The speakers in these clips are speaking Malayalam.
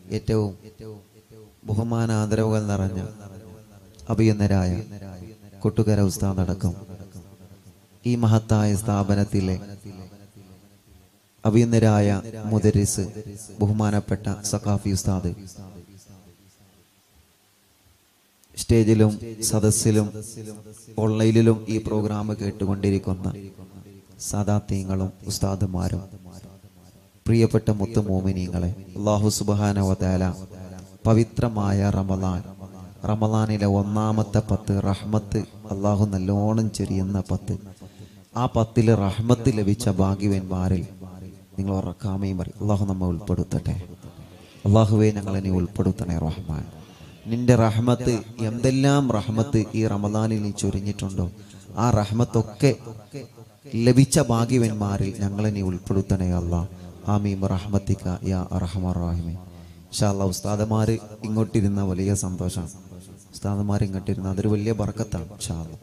ഏറ്റവും ബഹുമാനാദരവുകൾ നിറഞ്ഞ അഭിയന്നരായ കൊട്ടുകര ഉസ്താദ് അടക്കം ഈ മഹത്തായ സ്ഥാപനത്തിലെ അഭിയന്നരായ മുദരിസ് ബഹുമാനപ്പെട്ട സഖാഫി ഉസ്താദ്, സ്റ്റേജിലും സദസ്സിലും ഓൺലൈനിലും ഈ പ്രോഗ്രാം കേട്ടുകൊണ്ടിരിക്കുന്ന സാദാത്യങ്ങളും ഉസ്താദുമാരും, പ്രിയപ്പെട്ട മുത്തു മോമിനീങ്ങളെ, അല്ലാഹു സുബ്ഹാനഹു വ തആല പവിത്രമായ റമളാനിലെ ഒന്നാമത്തെ 10 റഹ്മത്ത് അല്ലാഹു നല്ലോണം ചൊരിയുന്ന 10. ആ 10 റഹ്മത്ത് ലഭിച്ച ഭാഗ്യവാന്മാരിൽ നിങ്ങൾ ഉറക്കാമയും പറയും, അല്ലാഹു നമ്മെ ഉൾപ്പെടുത്തട്ടെ. അല്ലാഹുവേ, ഞങ്ങളെ നീ ഉൾപ്പെടുത്തണേ റഹ്മാൻ. നിന്റെ റഹ്മത്ത്, എന്തെല്ലാം റഹ്മത്ത് ഈ റമളാനിൽ നീ ചൊരിഞ്ഞിട്ടുണ്ടോ ആ റഹ്മത്തൊക്കെ ലഭിച്ച ഭാഗ്യവാന്മാരിൽ ഞങ്ങളെ നീ ഉൾപ്പെടുത്തണേ അല്ലാഹ്. ആമീൻ റഹ്മത്തിക യാ അർഹമർ റഹീമീൻ. ഇൻഷാ അല്ലാഹ് ഉസ്താദുമാർ ഇങ്ങോട്ടിരുന്ന വലിയ സന്തോഷമാണ്. ഉസ്താദുമാർ ഇങ്ങോട്ടിരുന്ന അതൊരു വലിയ ബർക്കത്താണ്. ഇൻഷാ അല്ലാഹ്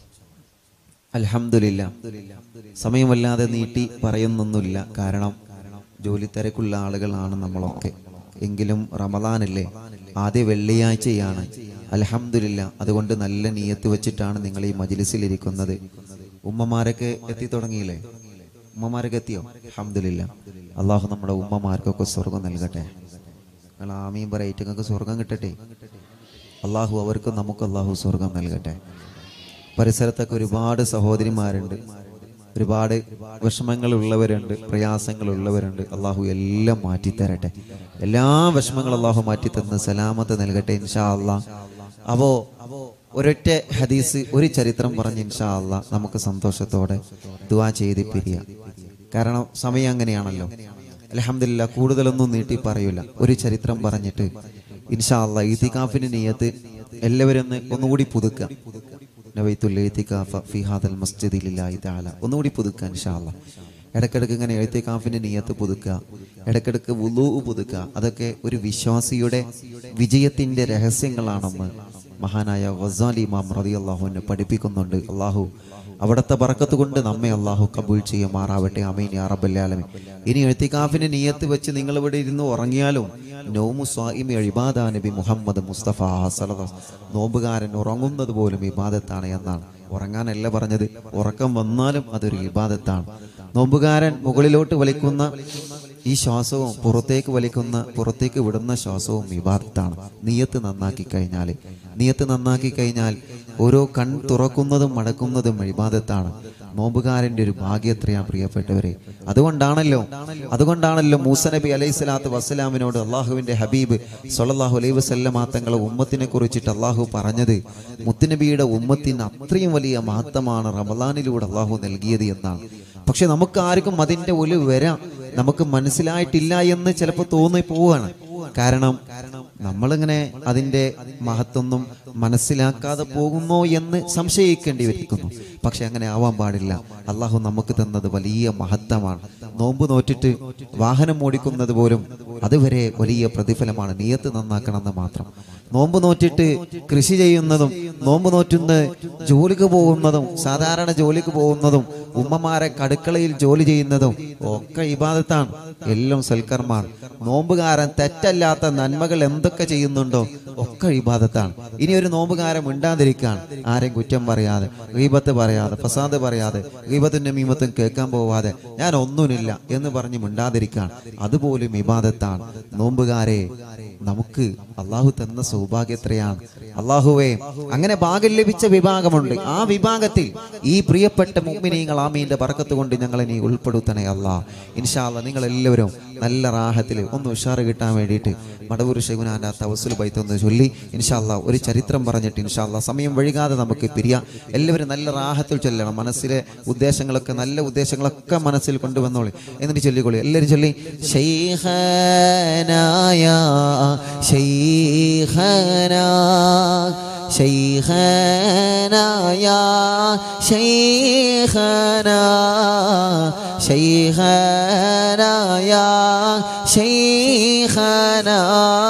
അൽഹംദുലില്ലാ. സമയമല്ലാതെ നീട്ടി പറയുന്നൊന്നുമില്ല, കാരണം ജോലി തിരക്കുള്ള ആളുകളാണ് നമ്മളൊക്കെ. എങ്കിലും റമളാനല്ലേ, ആദ്യ വെള്ളിയാഴ്ചയാണ്. അൽഹംദുലില്ലാ. അതുകൊണ്ട് നല്ല നിയത്ത് വെച്ചിട്ടാണ് നിങ്ങൾ ഈ മജ്ലിസിലിരിക്കുന്നത്. ഉമ്മമാരൊക്കെ എത്തി തുടങ്ങിയില്ലേ? ഉമ്മമാരൊക്കെ എത്തിയോ? അൽഹംദുലില്ലാ. അള്ളാഹു നമ്മുടെ ഉമ്മമാർക്കൊക്കെ സ്വർഗം നൽകട്ടെ. നിങ്ങൾ ആമീൻ പറയിട്ട് നിങ്ങൾക്ക് സ്വർഗം കിട്ടട്ടെ. അള്ളാഹു അവർക്കും നമുക്ക് അള്ളാഹു സ്വർഗം നൽകട്ടെ. പരിസരത്തൊക്കെ ഒരുപാട് സഹോദരിമാരുണ്ട്, ഒരുപാട് വിഷമങ്ങളുള്ളവരുണ്ട്, പ്രയാസങ്ങളുള്ളവരുണ്ട്. അള്ളാഹു എല്ലാം മാറ്റിത്തരട്ടെ. എല്ലാ വിഷമങ്ങളും അള്ളാഹു മാറ്റിത്തന്ന് സലാമത്ത് നൽകട്ടെ ഇൻഷാ അല്ലാഹ്. അപ്പോ ഒരൊറ്റ ഹദീസ്, ഒരു ചരിത്രം പറഞ്ഞ് ഇൻഷാ അല്ലാഹ് നമുക്ക് സന്തോഷത്തോടെ ദുആ ചെയ്ത് പിരിയാം. കാരണം സമയം അങ്ങനെയാണല്ലോ. അൽഹംദുലില്ലാ, കൂടുതലൊന്നും നീട്ടി പറയൂല. ഒരു ചരിത്രം പറഞ്ഞിട്ട് ഇൻഷാ അല്ലാഹ് ഇത്തികാഫിന്റെ നിയത്ത് എല്ലാവരും ഒന്നുകൂടി പുതുക്കുക. നവൈത്തുൽ ഇത്തികാഫ ഫീ ഹാദൽ മസ്ജിദി ലില്ലാഹി തആല ഒന്നുകൂടി പുതുക്കുക ഇൻഷാ അല്ലാഹ്. ഇടയ്ക്കിടയ്ക്ക് ഇങ്ങനെ ഇത്തികാഫിന്റെ നിയത്ത് പുതുക്കുക, ഇടയ്ക്കിടയ്ക്ക് വുളൂ പുതുക്കുക. അതൊക്കെ ഒരു വിശ്വാസിയുടെ വിജയത്തിന്റെ രഹസ്യങ്ങളാണെന്ന് മഹാനായ ഗസാലി ഇമാം റളിയല്ലാഹു അൻഹു പഠിപ്പിക്കുന്നുണ്ട്. അള്ളാഹു അവിടുത്തെ ബർക്കത്ത് കൊണ്ട് നമ്മെ അള്ളാഹു കബൂൽ ചെയ്യുമാറാവട്ടെ. ആമീൻ യാ റബ്ബൽ ആലമീൻ. ഇനി ഇഅ്തികാഫിന്റെ നിയത്ത് വെച്ച് നിങ്ങൾ ഇവിടെ ഇരുന്ന് ഉറങ്ങിയാലും നൗമു സ്വാഇമി ഇബാദ നബി മുഹമ്മദ് മുസ്തഫ സല്ലല്ലാഹു അലൈഹി വസല്ലം, നോമ്പുകാരൻ ഉറങ്ങുന്നത് പോലും ഇബാദത്താണ് എന്നാണ്. ഉറങ്ങാനല്ല പറഞ്ഞത്, ഉറക്കം വന്നാലും അതൊരു ഇബാദത്താണ്. നോമ്പുകാരൻ മുകളിലോട്ട് വലിക്കുന്ന ഈ ശ്വാസവും പുറത്തേക്ക് വിടുന്ന ശ്വാസവും ഇബാദത്താണ്. നിയത്ത് നന്നാക്കി കഴിഞ്ഞാൽ ഓരോ കൺ തുറക്കുന്നതും മടക്കുന്നതും ഇബാദത്താണ്. നോമ്പുകാരന്റെ ഒരു ഭാഗ്യം എത്രയാ പ്രിയപ്പെട്ടവരെ. അതുകൊണ്ടാണല്ലോ മൂസ നബി അലൈഹി സ്വലാത്തു വസ്സലാമിനോട് അള്ളാഹുവിന്റെ ഹബീബ് സ്വല്ലല്ലാഹു അലൈഹി വസല്ലമ തങ്ങളെ ഉമ്മത്തിനെ കുറിച്ചിട്ട് അള്ളാഹു പറഞ്ഞത്, മുത്തുനബിയുടെ ഉമ്മത്തിന് അത്രയും വലിയ മഹത്വമാണ് റമളാനിലൂടെ അള്ളാഹു നൽകിയത് എന്നാണ്. പക്ഷെ നമുക്ക് ആർക്കും അതിന്റെ ഒരു നമുക്ക് മനസ്സിലായിട്ടില്ല എന്ന് ചിലപ്പോൾ തോന്നി പോവുകയാണ്. കാരണം നമ്മളിങ്ങനെ അതിന്റെ മഹത്വം മനസ്സിലാക്കാതെ പോകുമോ എന്ന് സംശയിക്കേണ്ടി വരിക്കുന്നു. പക്ഷെ അങ്ങനെ ആവാൻ പാടില്ല. അള്ളാഹു നമുക്ക് തന്നത് വലിയ മഹത്വമാണ്. നോമ്പ് നോറ്റിട്ട് വാഹനം ഓടിക്കുന്നത് പോലും അതുവരെ വലിയ പ്രതിഫലമാണ്. നിയത്ത് നന്നാക്കണമെന്ന് മാത്രം. നോമ്പ് നോറ്റിട്ട് കൃഷി ചെയ്യുന്നതും, നോമ്പ് നോറ്റുന്ന ജോലിക്ക് പോകുന്നതും, സാധാരണ ജോലിക്ക് പോകുന്നതും, ഉമ്മമാരെ അടുക്കളയിൽ ജോലി ചെയ്യുന്നതും ഒക്കെ ഇബാദത്താണ്. എല്ലാം സൽക്കർമാണ്. നോമ്പുകാരൻ തെറ്റല്ലാത്ത നന്മകൾ എന്തൊക്കെ ചെയ്യുന്നുണ്ടോ ഒക്കെ ഇബാദത്താണ്. ഇനി ഒരു നോമ്പുകാരൻ മിണ്ടാതിരിക്കാൻ, ആരെയും കുറ്റം പറയാതെ, ഗീബത്ത് പറയാതെ, ഫസാദ് പറയാതെ, ഗീബത്തും നമീമത്തും കേൾക്കാൻ പോവാതെ, ഞാൻ ഒന്നുമില്ല എന്ന് പറഞ്ഞ് മിണ്ടാതിരിക്കാൻ, അതുപോലും ഇബാദത്താണ്. നോമ്പുകാരെ, നമുക്ക് അള്ളാഹു തന്ന സൗഭാഗ്യം എത്രയാണ്. അള്ളാഹുവേ, അങ്ങനെ ഭാഗ്യം ലഭിച്ച വിഭാഗമുണ്ട്. ആ വിഭാഗത്തിൽ ഈ പ്രിയപ്പെട്ട മുഅ്മിനീങ്ങൾ ആമീന്റെ ബർക്കത്ത് കൊണ്ട് ഞങ്ങളെ നീ ഉൾപ്പെടുത്തണേ അല്ലാഹ്. ഇൻഷാ അല്ലാഹ് നിങ്ങൾ എല്ലാവരും നല്ല റാഹത്തിൽ ഒന്ന് ഉഷാറ് കിട്ടാൻ വേണ്ടിയിട്ട് മടവൂർ ശൈഖുനാന്റെ തവസ്സുൽ ബൈത്ത് ഒന്ന് ചൊല്ലി ഇൻഷാ അല്ലാഹ് ഒരു ചരിത്രം പറഞ്ഞിട്ട് ഇൻഷാ അല്ലാഹ് സമയം വൈകാതെ നമുക്ക് പിരിയാം. എല്ലാവരും നല്ല റാഹത്തിൽ ചൊല്ലണം. മനസ്സിലെ ഉദ്ദേശങ്ങളൊക്കെ, നല്ല ഉദ്ദേശങ്ങളൊക്കെ മനസ്സിൽ കൊണ്ടുവന്നോളി. എന്നിട്ട് ചൊല്ലിക്കൊള്ളി. എല്ലാവരും ചൊല്ലി. ശൈഖനായ ശൈഖനാ ശൈഖനാ യാ ശൈഖനാ ശൈഖനാ യാ ശൈഖനാ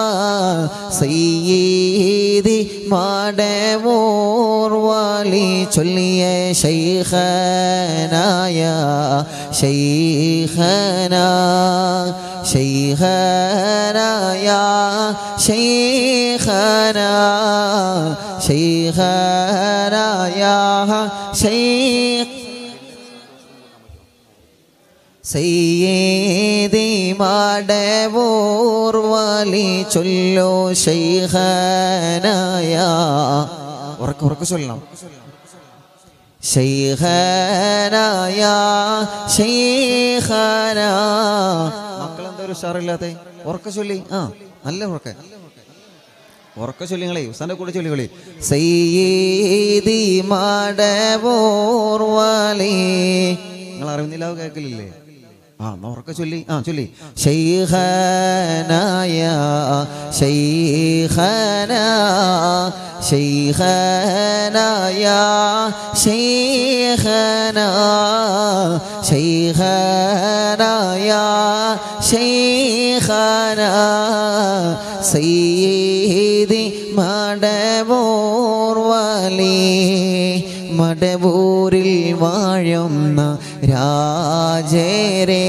സയ്യിദി മടവൂർ വലി ചൊല്ലിയേ ശൈഖനാ യാ ശൈഖനാ ശൈഖനാ യാ يا شيخنا شيخنا يا شيخ سيدي مدبور ولي چلو شيخنا يا ورك ചൊല്ലണം شيخنا يا شيخنا മക്കളെന്താ ഒരു ഉഷാറില്ലാതെ ഉറക്കെ ചൊല്ലി നല്ല ഉറക്കെ ചൊല്ലിങ്ങളെ ഉസ്താന്റെ കൂടെ ചൊല്ലികളെ സയ്യിദി മടവൂർ വലി നിങ്ങൾ അറിയുന്നില്ല കേൾക്കലില്ലേ ഉറക്കെ ചൊല്ലി ചൊല്ലി ശൈഖനാ യാ ശൈഖനാ ശൈഖനാ യാ ശൈഖനാ ശൈഖനാ യാ ശൈഖനാ സയ്യിദി മടവൂർ വലി മടവൂരിൽ വാഴുന്ന രാജരേ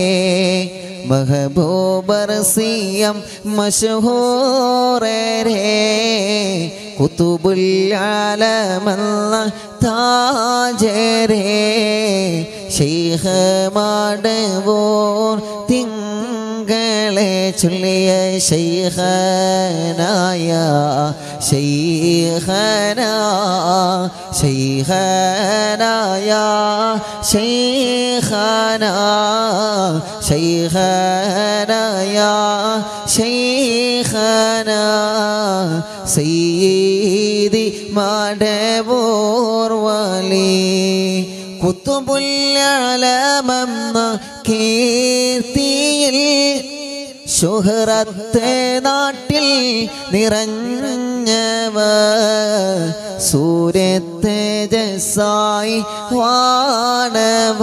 മഹബൂബർ സിയം മശ്ഹൂരേ കുതുബുൽ ആലമല്ല താജരേ ശൈഖ് മടവൂർ തിങ്കളെ ചൊല്ലിയ ശൈഖനാ യാ ശൈഖനാ ശൈഖനാ യാ ശൈഖനാ ശൈഖനാ യാ ശൈഖനാ സയ്യിദി മടവൂർ വലി കുതുബുൽ ആലമെന്ന കീർത്തിയിൽ ശുഹ്റത്തെ നാട്ടിൽ നിറഞ്ഞവ സൂര്യത്തേജസ്സായി വാണവ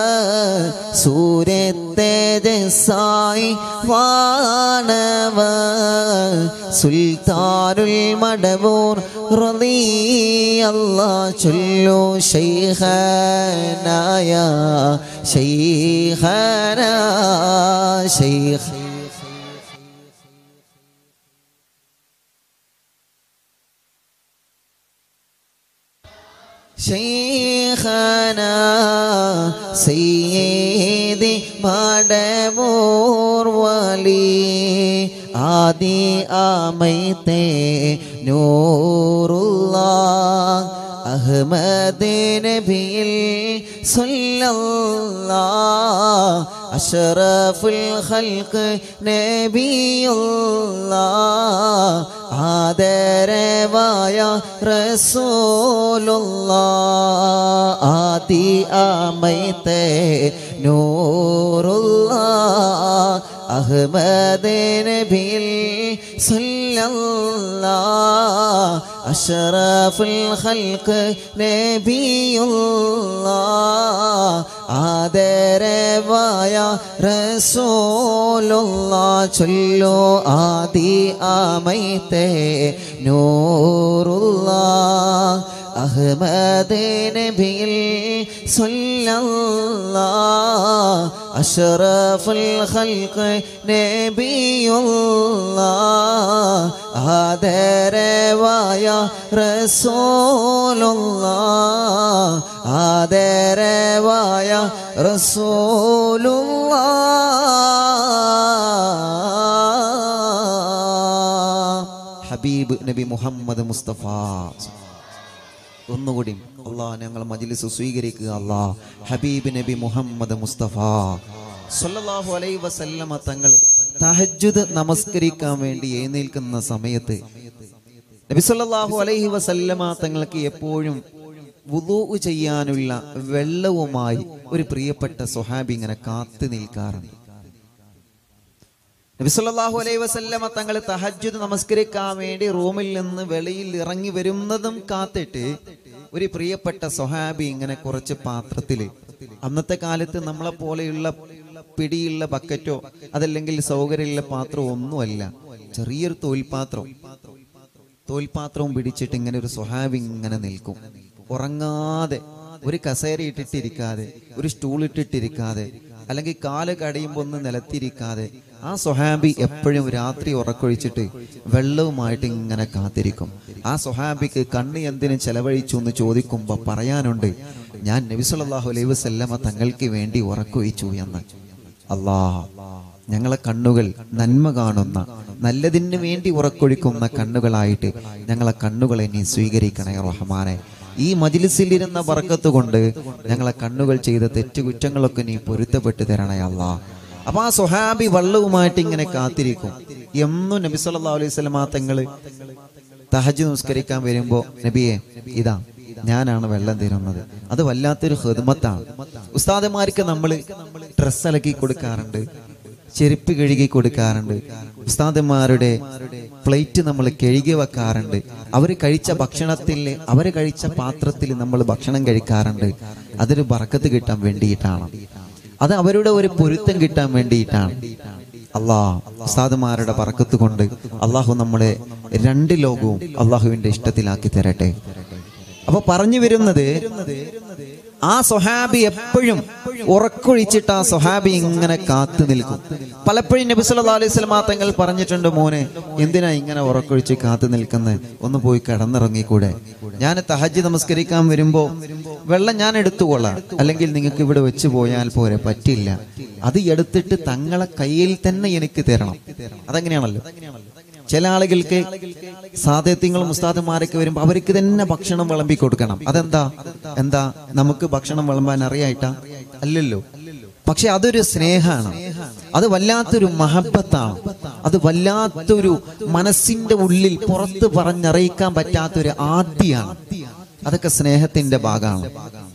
സൂര്യത്തേജസ്സായി വാണവ സുൽത്താനുൽ മടവൂർ റളിയല്ലാഹു ചൊല്ലു ശൈഖനാ യാ ശൈഖനാ ശൈഖ് ശൈഖനാ സയ്യിദി മടവൂർ വലി ആദി ആമൈത്തെ നൂറുല്ലാഹ് അഹ്മദ് നബിയിൽ സല്ലല്ലാഹ് അഷ്റഫുൽ ഖൽഖ് നബിയുല്ലാഹ് ആദരവായ റസൂലുള്ളാഹ് ആദി ആമൈത്തെ നൂറുല്ലാഹ് അഹ്മദ് നബിയിൽ സല്ലല്ലാഹ് അഷ്റഫുൽ ഖൽഖ് നബിയുല്ലാഹ് ആദരവായ റസൂലുള്ളാഹ് ചൊല്ലു ആദി ആമൈത്തെ നൂറുല്ലാഹ് അഹ്മദ് നബിയിൽ സല്ലല്ലാഹ് അഷ്റഫുൽ ഖൽഖ് നബിയുല്ലാഹ് ആദരവായ റസൂലുള്ളാഹ് ആദരവായ റസൂലുള്ളാഹ് ഹബീബ് നബി മുഹമ്മദ് മുസ്തഫ ഒന്നുകൂടി അല്ലാഹ് ഞങ്ങൾ മജ്ലിസ് സ്വീകരിക്കുക അല്ലാഹ് ഹബീബ് നബി മുഹമ്മദ് മുസ്തഫ സല്ലല്ലാഹു അലൈഹി വസല്ലമ തങ്ങൾ തഹജ്ജുദ് നമസ്കരിക്കാൻ വേണ്ടി എഴുന്നേൽക്കുന്ന സമയത്ത് നബി സല്ലല്ലാഹു അലൈഹി വസല്ലമ തങ്ങൾക്ക് എപ്പോഴും വുളൂ ചെയ്യാനുള്ള വെള്ളവുമായി ഒരു പ്രിയപ്പെട്ട സ്വഹാബി ഇങ്ങനെ കാത്തു നിൽക്കാറുണ്ട്. നബി സല്ലല്ലാഹു അലൈഹി വസല്ലമ തങ്ങൾ തഹജ്ജുദ് നമസ്കരിക്കാൻ വേണ്ടി റൂമിൽ നിന്ന് വെളിയിൽ ഇറങ്ങി വരുന്നതും കാത്തിട്ട് ഒരു പ്രിയപ്പെട്ട സ്വഹാബി ഇങ്ങനെ കുറച്ച് പാത്രത്തില്, അന്നത്തെ കാലത്ത് നമ്മളെ പോലെയുള്ള പിടിയുള്ള ബക്കറ്റോ അതല്ലെങ്കിൽ സൗകര്യമുള്ള പാത്രമോ ഒന്നുമല്ല, ചെറിയൊരു തോൽപാത്രവും പിടിച്ചിട്ട് ഇങ്ങനെ ഒരു സ്വഹാബി ഇങ്ങനെ നിൽക്കും. ഉറങ്ങാതെ, ഒരു കസേര ഇട്ടിട്ടിരിക്കാതെ, ഒരു സ്റ്റൂൾ ഇട്ടിട്ടിരിക്കാതെ അല്ലെങ്കിൽ കാല് കടിയുമ്പോൾ ഒന്ന് നിലത്തിരിക്കാതെ ആ സ്വഹാബി എപ്പോഴും രാത്രി ഉറക്കൊഴിച്ചിട്ട് വെള്ളവുമായിട്ട് ഇങ്ങനെ കാത്തിരിക്കും. ആ സ്വഹാബിക്ക് കണ്ണ് എന്തിനു ചെലവഴിച്ചു എന്ന് ചോദിക്കുമ്പോൾ പറയാനുണ്ട്, ഞാൻ നബി സല്ലല്ലാഹു അലൈഹി വസല്ലമ തങ്ങൾക്ക് വേണ്ടി ഉറക്കൊഴിച്ചു എന്ന്. അല്ലാഹ് ഞങ്ങളെ കണ്ണുകൾ നന്മ കാണുന്ന, നല്ലതിന് വേണ്ടി ഉറക്കൊഴിക്കുന്ന കണ്ണുകളായിട്ട് ഞങ്ങളെ കണ്ണുകളെ നീ സ്വീകരിക്കണേ റഹ്മാനെ. ഈ മജ്ലിസിൽ ഇരുന്ന ബർക്കത്ത് കൊണ്ട് ഞങ്ങളെ കണ്ണുകൾ ചെയ്ത തെറ്റുകുറ്റങ്ങളൊക്കെ നീ പൊരുത്തപ്പെട്ട് തരണേ അല്ലാഹ്. അപ്പൊ ആ സ്വഹാബി വെള്ളവുമായിട്ട് ഇങ്ങനെ കാത്തിരിക്കും. എന്നും നബി സല്ലല്ലാഹു അലൈഹി വസല്ലമ തങ്ങള് തഹജ്ജുദ് നിസ്കരിക്കാൻ വരുമ്പോ, നബിയെ ഇതാ ഞാനാണ് വെള്ളം തരുന്നത്. അത് വല്ലാത്തൊരു ഖിദ്മത്താണ്. ഉസ്താദന്മാർക്ക് നമ്മൾ ഡ്രസ്സ് അലക്കി കൊടുക്കാറുണ്ട്, ചെരുപ്പ് കഴുകി കൊടുക്കാറുണ്ട്, ഉസ്താദന്മാരുടെ പ്ലേറ്റ് നമ്മൾ കഴുകി വെക്കാറുണ്ട്, അവർ കഴിച്ച ഭക്ഷണത്തിൽ അവർ കഴിച്ച പാത്രത്തിൽ നമ്മൾ ഭക്ഷണം കഴിക്കാറുണ്ട്. അതൊരു ബർക്കത്ത് കിട്ടാൻ വേണ്ടിയിട്ടാണ്, അത് അവരുടെ ഒരു പൊരുത്തം കിട്ടാൻ വേണ്ടിയിട്ടാണ്. അള്ളാഹ് ഉസ്താദുമാരുടെ ബർക്കത്ത് കൊണ്ട് അള്ളാഹു നമ്മളെ രണ്ട് ലോകവും അള്ളാഹുവിന്റെ ഇഷ്ടത്തിലാക്കി തരട്ടെ. അപ്പൊ പറഞ്ഞു വരുന്നത്, ആ സ്വഹാബി എപ്പോഴും ഉറക്കൊഴിച്ചിട്ട് ആ സ്വഹാബി ഇങ്ങനെ കാത്തു നിൽക്കും. പലപ്പോഴും നബി സല്ലല്ലാഹു അലൈഹി വസല്ലം തങ്ങൾ പറഞ്ഞിട്ടുണ്ട്, മോനെ എന്തിനാ ഇങ്ങനെ ഉറക്കൊഴിച്ച് കാത്തു നിൽക്കുന്നത്, ഒന്ന് പോയി കിടന്നിറങ്ങിക്കൂടെ? ഞാൻ തഹജ്ജുദ് നമസ്കരിക്കാൻ വരുമ്പോ വെള്ളം ഞാൻ എടുത്തുകൊള്ളാം, അല്ലെങ്കിൽ നിങ്ങൾക്ക് ഇവിടെ വെച്ച് പോയാൽ പോരെ. പറ്റില്ല, അത് എടുത്തിട്ട് തങ്ങളെ കയ്യിൽ തന്നെ എനിക്ക് തരണം. അതെങ്ങനെയാണല്ലോ ചില ആളുകൾക്ക് സാദത്യങ്ങളും ഉസ്താദന്മാരൊക്കെ വരുമ്പോൾ അവർക്ക് തന്നെ ഭക്ഷണം വിളമ്പി കൊടുക്കണം. എന്താ നമുക്ക് ഭക്ഷണം വിളമ്പാൻ അറിയായിട്ടാ? അല്ലല്ലോ. പക്ഷെ അതൊരു സ്നേഹമാണ്, അത് വല്ലാത്തൊരു മഹബത്താണ്, അത് വല്ലാത്തൊരു മനസ്സിന്റെ ഉള്ളിൽ പുറത്ത് പറഞ്ഞറിയിക്കാൻ പറ്റാത്തൊരു ആദിയാണ്. അതൊക്കെ സ്നേഹത്തിന്റെ ഭാഗമാണ്.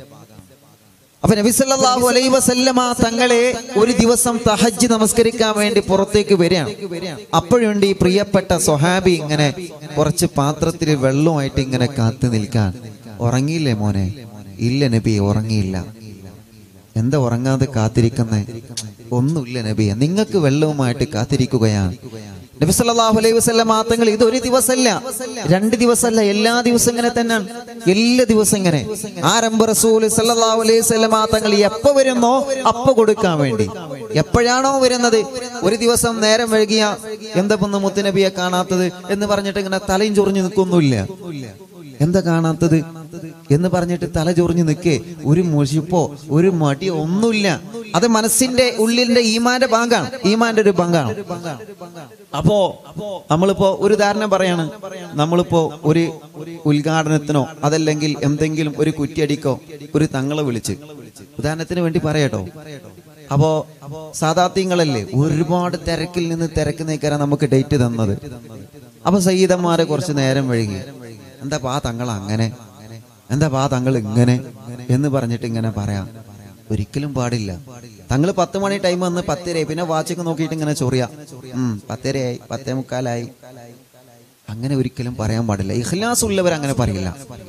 അപ്പൊ നബി സല്ലല്ലാഹു അലൈഹി വസല്ലമ തങ്ങളെ ഒരു ദിവസം തഹജ്ജുദ് നമസ്കരിക്കാൻ വേണ്ടി പുറത്തേക്ക് വരികയാണ്. അപ്പോഴുണ്ട് ഈ പ്രിയപ്പെട്ട സ്വഹാബി ഇങ്ങനെ കുറച്ച് പാത്രത്തിൽ വെള്ളമായിട്ട് ഇങ്ങനെ കാത്തു നിൽക്കാൻ. ഉറങ്ങിയില്ലേ മോനെ? ഇല്ല നബി, ഉറങ്ങിയില്ല. എന്താ ഉറങ്ങാതെ കാത്തിരിക്കുന്നേ? ഒന്നുമില്ല നബിയെ, നിങ്ങൾക്ക് വെള്ളവുമായിട്ട് കാത്തിരിക്കുകയാണ്. നബി സല്ലല്ലാഹു അലൈഹി വസല്ലമ തങ്ങൾ ഇത് ഒരു ദിവസമല്ല, 2 ദിവസമല്ല, എല്ലാ ദിവസവും ഇങ്ങനെ തന്നെയാണ്. എല്ലാ ദിവസം ഇങ്ങനെ ആരംഭ റസൂൽ സല്ലല്ലാഹു അലൈഹി വസല്ലമ തങ്ങൾ എപ്പോ വരുന്നോ അപ്പൊ കൊടുക്കാൻ വേണ്ടി. എപ്പോഴാണോ വരുന്നത്, ഒരു ദിവസം നേരം വൈകിയ എന്താ മുത്തുനബിയെ കാണാത്തത് എന്ന് പറഞ്ഞിട്ട് ഇങ്ങനെ തലയും ചൊറിഞ്ഞു നിൽക്കൊന്നുമില്ല. എന്താ കാണാത്തത് എന്ന് പറഞ്ഞിട്ട് തല ചൊറിഞ്ഞു നിൽക്കേ, ഒരു മുഷിപ്പോ ഒരു മടിയോ ഒന്നുമില്ല. അത് മനസ്സിന്റെ ഉള്ളിന്റെ ഈമാന്റെ ഭാഗമാണ്, ഈമാന്റെ ഒരു ഭാഗമാണ്. അപ്പോ നമ്മളിപ്പോ ഒരു ഉദാഹരണം പറയാണ്, നമ്മളിപ്പോ ഒരു ഉദ്ഘാടനത്തിനോ അതല്ലെങ്കിൽ എന്തെങ്കിലും ഒരു കുറ്റിയടിക്കോ ഒരു തങ്ങളെ വിളിച്ച്, ഉദാഹരണത്തിന് വേണ്ടി പറയാട്ടോ. അപ്പോ സാദാത്യങ്ങളല്ലേ, ഒരുപാട് തിരക്കിൽ നിന്ന് തിരക്ക് നീക്കാനാ നമുക്ക് ഡേറ്റ് തന്നത്. അപ്പൊ സയ്യിദന്മാരെ കുറച്ച് നേരം വൈകി, എന്താ ആ തങ്ങൾ അങ്ങനെ, എന്താ ആ തങ്ങൾ ഇങ്ങനെ എന്ന് പറഞ്ഞിട്ട് ഇങ്ങനെ പറയാം. ഒരിക്കലും പാടില്ല. തങ്ങൾ 10 മണി ടൈം വന്ന് 10:30, പിന്നെ വാച്ചൊക്കെ നോക്കിയിട്ട് ഇങ്ങനെ ചൊറിയാ, 10:30 10:45. അങ്ങനെ ഒരിക്കലും പറയാൻ പാടില്ല. ഇഖ്ലാസ് ഉള്ളവർ അങ്ങനെ പറയില്ല.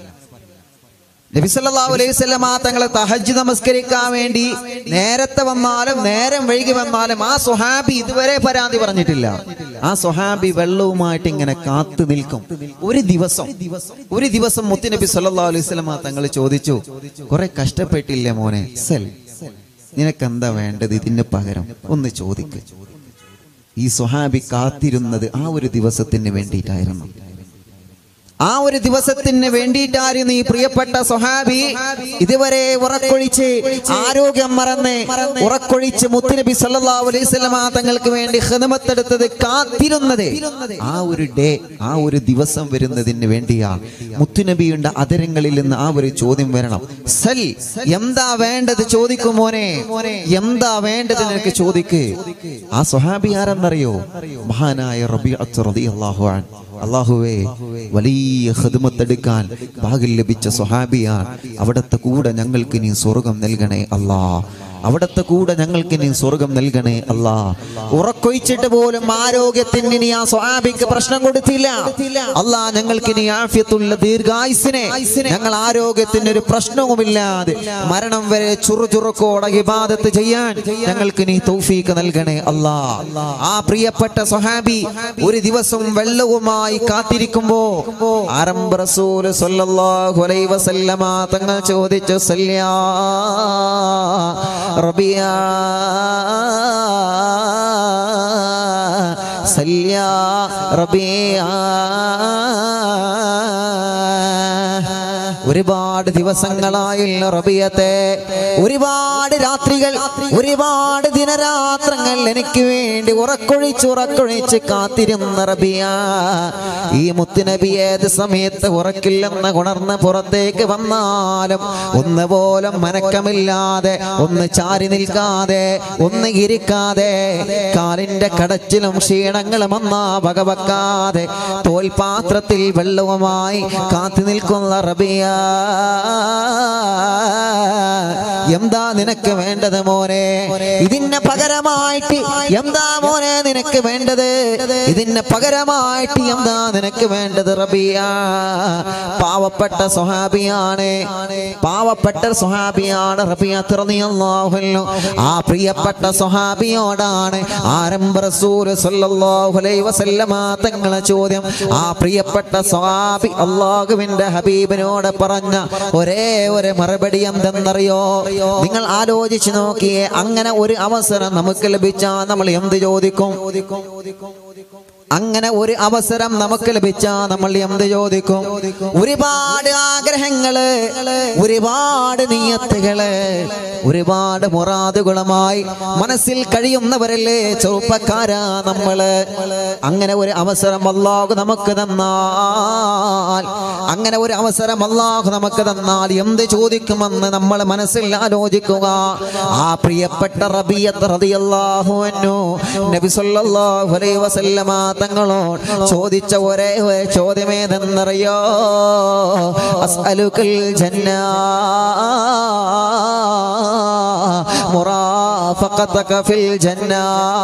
നബി സല്ലല്ലാഹു അലൈഹി വസല്ലമ തങ്ങളെ തഹജ്ജുദ് നമസ്കരിക്കാൻ വേണ്ടി നേരത്തെ വന്നാലും നേരം വൈകി വന്നാലും ആ സ്വഹാബി ഇതുവരെ പരാതി പറഞ്ഞിട്ടില്ല. ആ സ്വഹാബി വെള്ളവുമായിട്ട് ഇങ്ങനെ കാത്തു നിൽക്കും. ഒരു ദിവസം മുത്തുനബി സല്ലല്ലാഹു അലൈഹി വസല്ലമ തങ്ങൾ ചോദിച്ചു, കുറെ കഷ്ടപ്പെട്ടില്ലേ മോനെ, നിനക്കെന്താ വേണ്ടത്, ഇതിന് പകരം ഒന്ന് ചോദിക്ക്. ഈ സ്വഹാബി കാത്തിരുന്നത് ആ ഒരു ദിവസത്തിന് വേണ്ടിയിട്ടായിരുന്നു. ആ ഒരു ദിവസത്തിന് വേണ്ടിയിട്ടായിരുന്നു ഈ പ്രിയപ്പെട്ട സ്വഹാബി ഇതുവരെ ഉറക്കൊഴിച്ച് ആരോഗ്യം മറന്ന് ഉറക്കൊഴിച്ച് മുത്തുനബി സല്ലല്ലാഹു അലൈഹി വസല്ലമ തങ്ങൾക്ക് വേണ്ടി ഖിദ്മത്ത് എടുത്തത്, കാത്തിരുന്നത്. ആ ഒരു ഡേ, ആ ഒരു ദിവസം വരുന്നതിന് വേണ്ടിയാണ്. മുത്തുനബിയുടെ അതരങ്ങളിൽ നിന്ന് ആ ഒരു ചോദ്യം വരണം. സൽ, എന്താ വേണ്ടത് ചോദിക്കും മോനെ, എന്താ വേണ്ടത് നിനക്ക് ചോദിക്ക്. ആ സ്വഹാബി ആരെന്നറിയോ? മഹാനായ റബീഅത്ത് റളിയല്ലാഹു അൻഹു. അല്ലാഹുവേ, വലിയ ഖിദ്മത്ത് എടുക്കാൻ ഭാഗ്യം ലഭിച്ച സ്വഹാബിയാണ്. അവിടത്തെ കൂടെ ഞങ്ങൾക്ക് നീ സ്വർഗം നൽകണേ അല്ലാഹ്. അവിടത്തെ കൂടെ ഞങ്ങൾക്ക് നീ സ്വർഗം നൽകണേ അല്ലാഹ്. ഉറക്കൊഴിച്ചിട്ട് പോലും ആരോഗ്യത്തിന് നീ ആ സ്വഹാബിക്ക് പ്രശ്നം കൊടുത്തില്ല അല്ലാഹ്. ഞങ്ങൾക്ക് നീ ആഫിയത്തുള്ള ദീർഘായുസ്സിനെ, ഞങ്ങൾ ആരോഗ്യത്തിന് ഒരു പ്രശ്നവുമില്ലാതെ മരണം വരെ ചുറുചുറുക്കോടെ ഇബാദത്ത് ചെയ്യാൻ ഞങ്ങൾക്ക് നീ തൗഫീഖ് നൽകണേ അല്ലാഹ്. ആ പ്രിയപ്പെട്ട സ്വഹാബി ഒരു ദിവസം വെള്ളവുമായി കാത്തിരിക്കുമ്പോ ആരംഭ റസൂൽ സല്ലല്ലാഹു അലൈഹി വസല്ലമ തങ്ങൾ ചോദിച്ചു, സല്ലല്ലാ റബിയ സല്യ റബിയ. ഒരുപാട് ദിവസങ്ങളായില്ല റബിയത്തെ, ഒരുപാട് രാത്രികൾ, ഒരുപാട് ദിനരാത്രങ്ങൾ എനിക്ക് വേണ്ടി ഉറക്കൊഴിച്ച് കാത്തിരുന്ന റബിയ. ഈ മുത്തുനബി ഏത് സമയത്ത് ഉറക്കില്ലെന്ന് ഉണർന്ന് പുറത്തേക്ക് വന്നാലും ഒന്ന് പോലും മനക്കമില്ലാതെ, ഒന്ന് ചാരി നിൽക്കാതെ, ഒന്ന് ഇരിക്കാതെ, കാലിന്റെ കടച്ചിലും ക്ഷീണങ്ങളും ഒന്നാ വകവെക്കാതെ തോൽപാത്രത്തിൽ വെള്ളവുമായി കാത്തു നിൽക്കുന്ന റബിയ. എന്താ നിനക്ക് വേണ്ടത് മോനെ? ഇതിന് പകരമായിട്ട് എന്താ മോനെ നിനക്ക് വേണ്ടത്? ഇതിന് പകരമായിട്ട് എന്താ നിനക്ക് വേണ്ടത് റബിയ? പാവപ്പെട്ട സ്വഹാബിയാണ്, പാവപ്പെട്ട സ്വഹാബിയാണ് റബിയ റളിയല്ലാഹു അൻഹു. ആ പ്രിയപ്പെട്ട സ്വഹാബിയോടാണ് ആരംഭ റസൂൽ സ്വല്ലല്ലാഹു അലൈഹി വസല്ലമ തങ്ങളെ ചോദ്യം. ആ പ്രിയപ്പെട്ട സ്വഹാബി അല്ലാഹുവിന്റെ ഹബീബിനോട് പറഞ്ഞ ഒരേ ഒരു മറുപടി എന്തെന്നറിയോ? നിങ്ങൾ ആലോചിച്ച് നോക്കിയേ, അങ്ങനെ ഒരു അവസരം നമുക്ക് ലഭിച്ചാൽ നമ്മൾ എന്ത് ചോദിക്കും? അങ്ങനെ ഒരു അവസരം നമുക്ക് ലഭിച്ചാൽ നമ്മൾ എന്ത് ചോദിക്കും? ഒരുപാട് ആഗ്രഹങ്ങള്, ഒരുപാട് നിയ്യത്തുകള്, ഒരുപാട് മുറാദുകളുമായി മനസ്സിൽ കഴിയുന്നവരല്ലേ ചെറുപ്പക്കാരാ നമ്മള്. അങ്ങനെ ഒരു അവസരം അല്ലാഹു നമുക്ക് തന്നാൽ, അങ്ങനെ ഒരു അവസരം അല്ലാഹു നമുക്ക് തന്നാൽ എന്ത് ചോദിക്കുമെന്ന് നമ്മൾ മനസ്സിൽ ആലോചിക്കുക. ആ പ്രിയപ്പെട്ട റബിയ റളിയല്ലാഹു അൻഹു നബി സല്ലല്ലാഹു അലൈഹി വസല്ലമ തങ്ങളോട് ചോദിച്ച ഒരേ ചോദ്യമേതെന്നറിയോ? അസ്അലുകൽ ജന്ന മുറാഫഖതക ഫിൽ ജന്ന.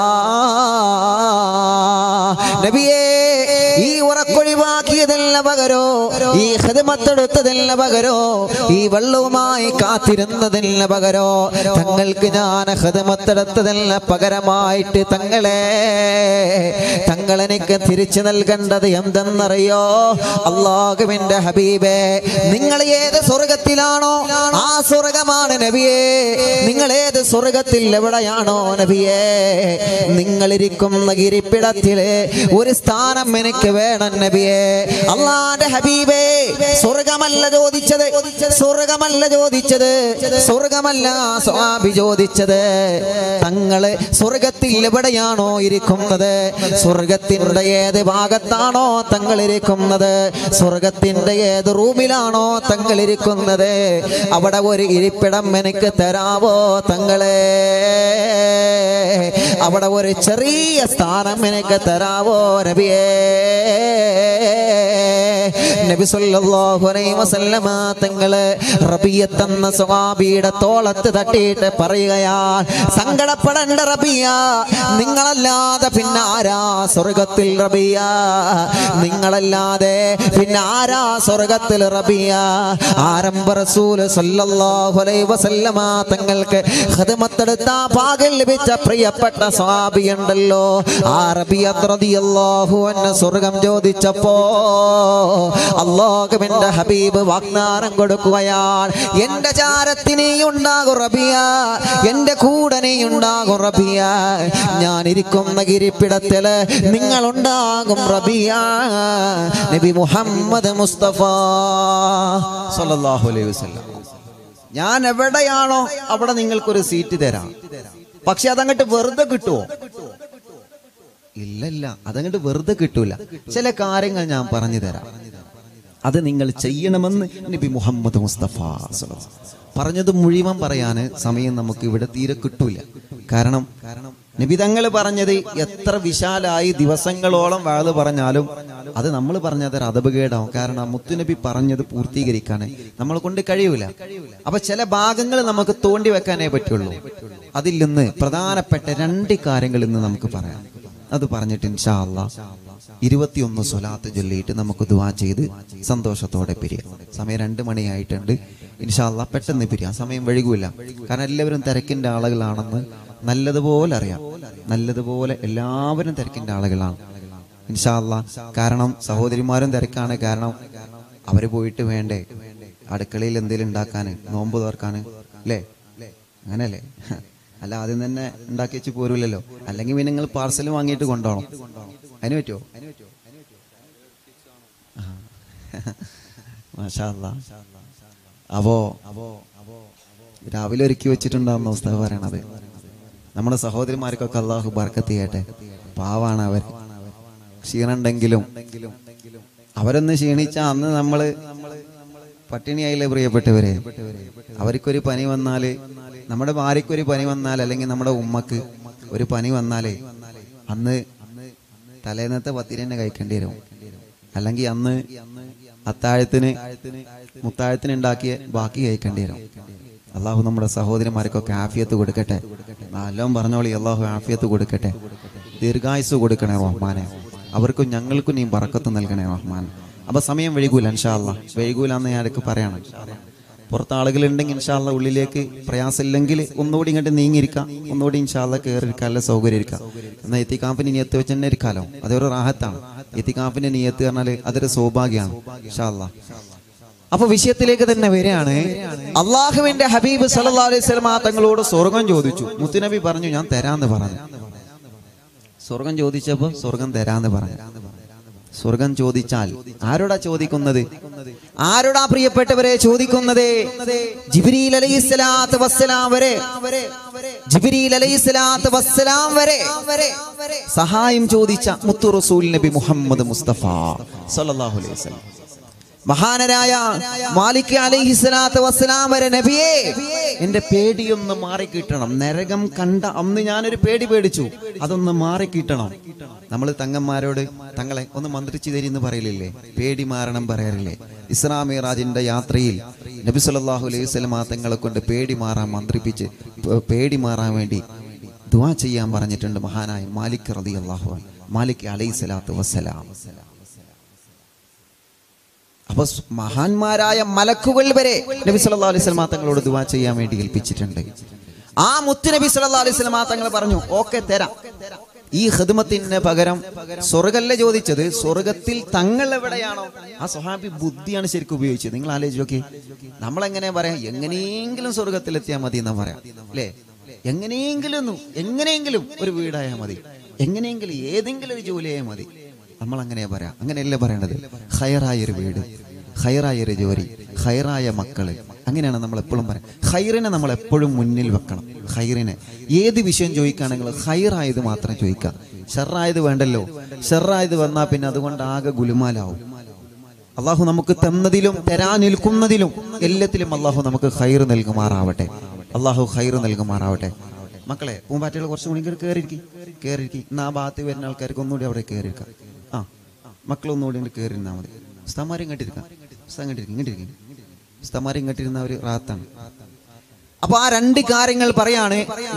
നബിയേ, ഈ ഉറക്കൊഴിവാക്കിയതല്ല പകരോ, ഈ ഖിദ്മത്തെടുത്തതല്ല പകരോ, ഈ വെള്ളവുമായി കാത്തിരുന്നതല്ല പകരോ, തങ്ങൾക്ക് ഞാൻ ഖിദ്മത്തെടുത്തതല്ല പകരമായിട്ട് തങ്ങളെനിക്ക് തിരിച്ചു നൽകേണ്ടത് എന്തെന്നറിയോ? അല്ലാഹുവിന്റെ ഹബീബേ, നിങ്ങൾ ഏത് സ്വർഗത്തിലാണോ ആ സ്വർഗമാണ് നബിയേ. നിങ്ങൾ ഏത് സ്വർഗത്തിൽ എവിടെയാണോ നബിയേ, നിങ്ങളിരിക്കുന്ന ഇരിപ്പിടത്തിലെ ഒരു സ്ഥാനം എനിക്ക് വേണം നബിയേ. അല്ലാഹുവിന്റെ ഹബീബേ, സ്വർഗമല്ല ചോദിച്ചത്, സ്വർഗമല്ല ചോദിച്ചത്, സ്വർഗമല്ല സ്വഹാബി ചോദിച്ചത്. തങ്ങള് സ്വർഗത്തിൽ എവിടെയാണോ ഇരിക്കുന്നത്, സ്വർഗത്തിന്റെ ഏത് ഭാഗത്താണോ തങ്ങൾ ഇരിക്കുന്നത്, സ്വർഗത്തിന്റെ ഏത് റൂമിലാണോ തങ്ങൾ ഇരിക്കുന്നത്, അവിടെ ഒരു ഇരിപ്പിടം എനിക്ക് തരാവോ തങ്ങളെ? അവിടെ ഒരു ചെറിയ സ്ഥാനം എനിക്ക് തരാവോ നബിയേ? നബി സല്ലല്ലാഹു അലൈഹി വസല്ലമ തങ്ങള് റബിയത്ത് എന്ന സ്വഹാബിയുടെ തോളത്ത് തട്ടിയിട്ട് പറയുകയാണ്, സങ്കടപ്പെടേണ്ട റബിയ, നിങ്ങളല്ലാതെ പിന്നെ ആരാ സ്വർഗത്തിൽ റബിയ? നിങ്ങളല്ലാതെ പിന്നെ ആരാ സ്വർഗത്തിൽ റബിയ? ആരംഭ റസൂൽ സല്ലല്ലാഹു അലൈഹി വസല്ലമ തങ്ങൾക്ക് ഖിദ്മത്തെടുത്ത ഭാഗ്യം ലഭിച്ച പ്രിയപ്പെട്ട സ്വഹാബി ഉണ്ടല്ലോ, ആ റബിയ റളിയല്ലാഹു അൻഹു സ്വർഗം ചോദിച്ചപ്പോ അല്ലാഹുവിന്റെ ഹബീബ് വാഗ്ദാനം കൊടുക്കുകയാണ്, എന്റെ ചാരത്തിനെ ഉണ്ടാകും റബിയ, എന്റെ കൂടെ നീ ഉണ്ടാകും റബിയ, ഞാൻ ഇരിക്കുന്ന ഇരിപ്പിടത്തില് നിങ്ങൾ ഉണ്ടാകും റബിയ. നബി മുഹമ്മദ് മുസ്തഫ സല്ലല്ലാഹു അലൈഹി വസല്ലം, ഞാൻ എവിടെയാണോ അവിടെ നിങ്ങൾക്കൊരു സീറ്റ് തരാം. പക്ഷെ അതങ്ങോട്ട് വെറുതെ കിട്ടുമോ? ഇല്ലല്ല, അതങ്ങോട്ട് വെറുതെ കിട്ടൂല. ചില കാര്യങ്ങൾ ഞാൻ പറഞ്ഞു തരാം, അത് നിങ്ങൾ ചെയ്യണമെന്ന് നബി മുഹമ്മദ് മുസ്തഫ പറഞ്ഞത് മുഴുവൻ പറയാന് സമയം നമുക്ക് ഇവിടെ തീരെ കിട്ടൂല. കാരണം നബി തങ്ങൾ പറഞ്ഞത് എത്ര വിശാലായി ദിവസങ്ങളോളം വാള് പറഞ്ഞാലും അത് നമ്മൾ പറഞ്ഞത് അദബുകേടാവും. കാരണം മുത്തുനബി പറഞ്ഞത് പൂർത്തീകരിക്കാൻ നമ്മളെ കൊണ്ട് കഴിയൂല. അപ്പൊ ചില ഭാഗങ്ങൾ നമുക്ക് തോണ്ടി വെക്കാനേ പറ്റുള്ളൂ. അതിൽ നിന്ന് പ്രധാനപ്പെട്ട 2 കാര്യങ്ങൾ ഇന്ന് നമുക്ക് പറയാം. അത് പറഞ്ഞിട്ട് ഇൻഷാ അല്ലാഹ് 21 സ്വലാത്ത് ചൊല്ലിയിട്ട് നമുക്ക് ദുആ ചെയ്ത് സന്തോഷത്തോടെ പിരിയാം. സമയം 2 മണിയായിട്ടുണ്ട്. ഇൻഷാ അല്ലാഹ് പെട്ടെന്ന് പിരിയാം, സമയം വൈകൂല. കാരണം എല്ലാവരും തിരക്കിന്റെ ആളുകളാണെന്ന് നല്ലതുപോലെ അറിയാം, നല്ലതുപോലെ എല്ലാവരും തിരക്കിന്റെ ആളുകളാണ് ഇൻഷാ അല്ലാഹ്. കാരണം സഹോദരിമാരും തിരക്കാണ്. കാരണം അവര് പോയിട്ട് വേണ്ടേ അടുക്കളയിൽ എന്തെങ്കിലും ഉണ്ടാക്കാന്, നോമ്പ് തുറക്കാന്, അല്ലേ? അങ്ങനെയല്ലേ? അല്ല ആദ്യം തന്നെ ഉണ്ടാക്കി വെച്ച് പോരൂലല്ലോ. അല്ലെങ്കിൽ പിന്നെ നിങ്ങൾ പാർസൽ വാങ്ങിയിട്ട് കൊണ്ടുപോകണം. അതിന് പറ്റുമോ? മാഷാ അല്ലാ. അപ്പോ രാവിലെ ഒരുക്കി വെച്ചിട്ടുണ്ടാവുന്ന അവസ്ഥ പറയണത്. നമ്മുടെ സഹോദരിമാർക്കൊക്കെ അള്ളാഹു ബർക്കത്ത് ചെയ്യട്ടെ. പാവാണ് അവർ. ക്ഷീണുണ്ടെങ്കിലും അവരൊന്ന് ക്ഷീണിച്ച അന്ന് നമ്മള് പട്ടിണിയായില്ലേ പ്രിയപ്പെട്ടവരെ? അവർക്കൊരു പനി വന്നാല്, നമ്മുടെ ഭാര്യയ്ക്കൊരു പനി വന്നാൽ, അല്ലെങ്കിൽ നമ്മുടെ ഉമ്മക്ക് ഒരു പനി വന്നാലേ അന്ന് തലേന്നത്തെ പത്തിരി തന്നെ കഴിക്കേണ്ടി വരും. അല്ലെങ്കിൽ അന്ന് മുത്താഴത്തിന് ഉണ്ടാക്കിയ ബാക്കി കഴിക്കേണ്ടി വരും. അള്ളാഹു നമ്മുടെ സഹോദരിമാർക്കൊക്കെ ആഫിയത്ത് കൊടുക്കട്ടെ. നല്ലോണം പറഞ്ഞോളി, അള്ളാഹു ആഫിയത്ത് കൊടുക്കട്ടെ, ദീർഘായുസ് കൊടുക്കണേ റഹ്മാനെ. അവർക്കും ഞങ്ങൾക്കും നീ ബറക്കത്ത് നൽകണേ റഹ്മാൻ. അപ്പൊ സമയം വൈകൂല ഇൻഷാ അല്ലാ. വൈകൂലെന്ന് ഞാൻ ഇടയ്ക്ക് പറയണം. പുറത്ത് ആളുകളുണ്ടെങ്കിൽ ഇൻഷാ അല്ലാ ഉള്ളിലേക്ക് പ്രയാസമില്ലെങ്കിൽ ഒന്നുകൂടി ഇങ്ങോട്ട് നീങ്ങിയിരിക്കാം, ഒന്നുകൂടി ഇൻഷാ അല്ലാ കയറിയിരിക്കാം, അല്ല സൗകര്യം ഇരിക്കാം. എന്നാൽ ഇത്തിക്കാഫിന് നിയത്ത് വെച്ച് തന്നെ ഇരിക്കാലോ, അതൊരു റാഹത്താണ്. ഇത്തിക്കാഫിന്റെ നിയത്ത് പറഞ്ഞാൽ അതൊരു സൗഭാഗ്യമാണ് ഇൻഷാ അല്ലാ. അപ്പൊ വിഷയത്തിലേക്ക് തന്നെ വരികയാണ്. അള്ളാഹുവിന്റെ ഹബീബ് സല്ലല്ലാഹു അലൈഹി വസല്ലം തങ്ങളോട് സ്വർഗം ചോദിച്ചു. മുത്തുനബി പറഞ്ഞു ഞാൻ തരാന്ന് പറഞ്ഞു. സ്വർഗം ചോദിച്ചപ്പോ സ്വർഗം തരാന്ന് പറഞ്ഞു. സ്വർഗം ചോദിച്ചാൽ ആരോടാ ചോദിക്കുന്നത്? ആരോടാ പ്രിയപ്പെട്ടവരെ ചോദിക്കുന്നത്? ജിബ്രീൽ അലൈഹിസ്സലാത്തു വസ്സലാം വരെ, ജിബ്രീൽ അലൈഹിസ്സലാത്തു വസ്സലാം വരെ സഹായം ചോദിച്ച മുത്തു റസൂൽ നബി മുഹമ്മദ് മുസ്തഫ സല്ലല്ലാഹു അലൈഹി വസല്ലം, മഹാനരായ മാലിക് അലൈഹിസ്സലാത്തു വസ്സലാം വരെ നബിയേ എന്റെ പേടിയൊന്ന് മാറിക്കിട്ടണം. നരകം കണ്ട അന്ന് ഞാനൊരു പേടി പേടിച്ചു, അതൊന്ന് മാറിക്കിട്ടണം. നമ്മൾ തങ്ങന്മാരോട് തങ്ങളെ ഒന്ന് മന്ത്രിച്ചു തരീന്ന് പറയലില്ലേ? പേടി മാറണം പറയാറില്ലേ? ഇസ്രാ മിഅ്റാജിന്റെ യാത്രയിൽ നബി സല്ലല്ലാഹു അലൈഹി വസല്ലം തങ്ങളെ കൊണ്ട് പേടി മാറാൻ മന്ത്രിപ്പിച്ച്, പേടി മാറാൻ വേണ്ടി ദുആ ചെയ്യാൻ പറഞ്ഞിട്ടുണ്ട് മഹാനായ മാലിക് റളിയല്ലാഹു അൻഹു, മാലിക് അലൈഹിസ്സലാത്തു വസ്സലാം. അപ്പൊ മഹാന്മാരായ മലക്കുകൾ വരെ നബി സല്ലല്ലാഹു അലൈഹി വസല്ലം തങ്ങളോട് ദുആ ചെയ്യാൻ വേണ്ടി ഏൽപ്പിച്ചിട്ടുണ്ട്. ആ മുത്ത് നബി സല്ലല്ലാഹു അലൈഹി വസല്ലം തങ്ങൾ പറഞ്ഞു ഓക്കെ തരാം. ഈ ഖിദ്മത്തിന് പകരം സ്വർഗ്ഗല്ല ചോദിച്ചത്, സ്വർഗത്തിൽ തങ്ങൾ എവിടെയാണോ ആ സ്വഹാബി ബുദ്ധിയാണ് ശരിക്കും ഉപയോഗിച്ചത്. നിങ്ങൾ ആലോചിച്ച് നോക്കി, നമ്മളെങ്ങനെ പറയാം? എങ്ങനെയെങ്കിലും സ്വർഗത്തിലെത്തിയാൽ മതി എന്നാ പറയാം അല്ലേ? എങ്ങനെയെങ്കിലും ഒരു വീടായാൽ മതി, എങ്ങനെയെങ്കിലും ഏതെങ്കിലും ഒരു ജോലിയായാൽ മതി. നമ്മൾ അങ്ങനെ പറയാം. അങ്ങനെയല്ലേ പറയേണ്ടത്? ഖൈറായൊരു വീട്, ഖൈറായൊരു ജോലി, ഖൈറായ മക്കള്, അങ്ങനെയാണ് നമ്മൾ എപ്പോഴും പറയാം. ഖൈറിനെ നമ്മൾ എപ്പോഴും മുന്നിൽ വെക്കണം. ഖൈറിനെ ഏത് വിഷയം ചോദിക്കുകയാണെങ്കിലും ഖൈറായത് മാത്രം ചോദിക്കുക. ഷർറായത് വേണ്ടല്ലോ. ഷർറായത് വന്നാൽ പിന്നെ അതുകൊണ്ട് ആകെ ഗുലുമാലാവും. അള്ളാഹു നമുക്ക് തന്നതിലും തരാൻ നിൽക്കുന്നതിലും എല്ലാത്തിലും അള്ളാഹു നമുക്ക് ഖൈർ നൽകുമാറാവട്ടെ. അള്ളാഹു ഖൈർ നൽകുമാറാവട്ടെ. മക്കളെ പൂമ്പാറ്റകൾ കുറച്ചും കൂടി കയറിയിരിക്കും. ഇന്ന് ആ ഭാഗത്ത് വരുന്ന ആൾക്കാർക്ക് ഒന്നുകൂടി അവിടെ കയറിയിരിക്കാം. മക്കളൊന്നുകൂടി ഇങ്ങോട്ട് കയറിയിരുന്നാൽ മതി. ഉസ്താമാരും ഇങ്ങോട്ടിരിക്കാം, ഉസ്താമാരും ഇങ്ങോട്ടിരുന്ന ഒരു റാത്താണ്. അപ്പൊ ആ രണ്ട് കാര്യങ്ങൾ പറയാണ്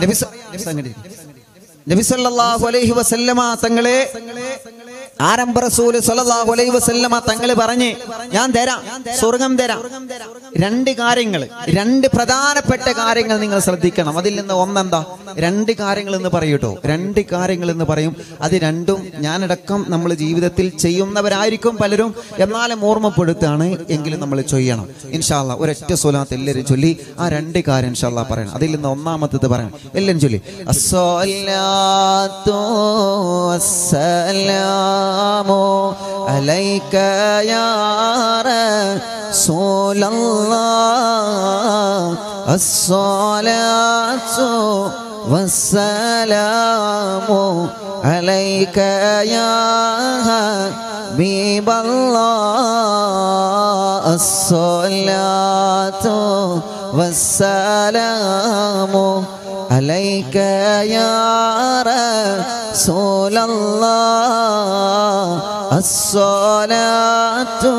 നബി സല്ലല്ലാഹു അലൈഹി വസല്ലമ തങ്ങളെ, ആരംഭ റസൂൽ സല്ലല്ലാഹു അലൈഹി വസല്ലമ തങ്ങൾ പറഞ്ഞ് ഞാൻ തരാം, സ്വർഗം തരാം. രണ്ട് കാര്യങ്ങൾ, രണ്ട് പ്രധാനപ്പെട്ട കാര്യങ്ങൾ നിങ്ങൾ ശ്രദ്ധിക്കണം. അതിൽ നിന്ന് ഒന്നെന്താ? രണ്ട് കാര്യങ്ങൾ എന്ന് പറയൂട്ടോ, രണ്ട് കാര്യങ്ങൾ എന്ന് പറയും. അത് രണ്ടും ഞാനടക്കം നമ്മൾ ജീവിതത്തിൽ ചെയ്യുന്നവരായിരിക്കും പലരും, എന്നാലും ഓർമ്മപ്പെടുത്താണ് എങ്കിലും നമ്മൾ ചെയ്യണം ഇൻഷാ അല്ലാഹ്. ഒരൊറ്റ സ്വലാത്ത് എല്ലാവരും ചൊല്ലി ആ രണ്ട് കാര്യം ഇൻഷാ അല്ലാഹ് പറയണം. അതിൽ നിന്ന് ഒന്നാമത്തേത് പറയണം, എല്ലാവരും ചൊല്ലി അസ്സലാത്തു വസ്സലാമു അലൈക യാ റസൂലല്ലാഹ്, അസ്സലാത്തു വസ്സലാമു അലൈക യാ ഹബീബല്ലാഹ്, അസ്സലാത്തു വസ്സലാമു അലൈക യാ റസൂലല്ലാഹ്, അസ്സലാത്തു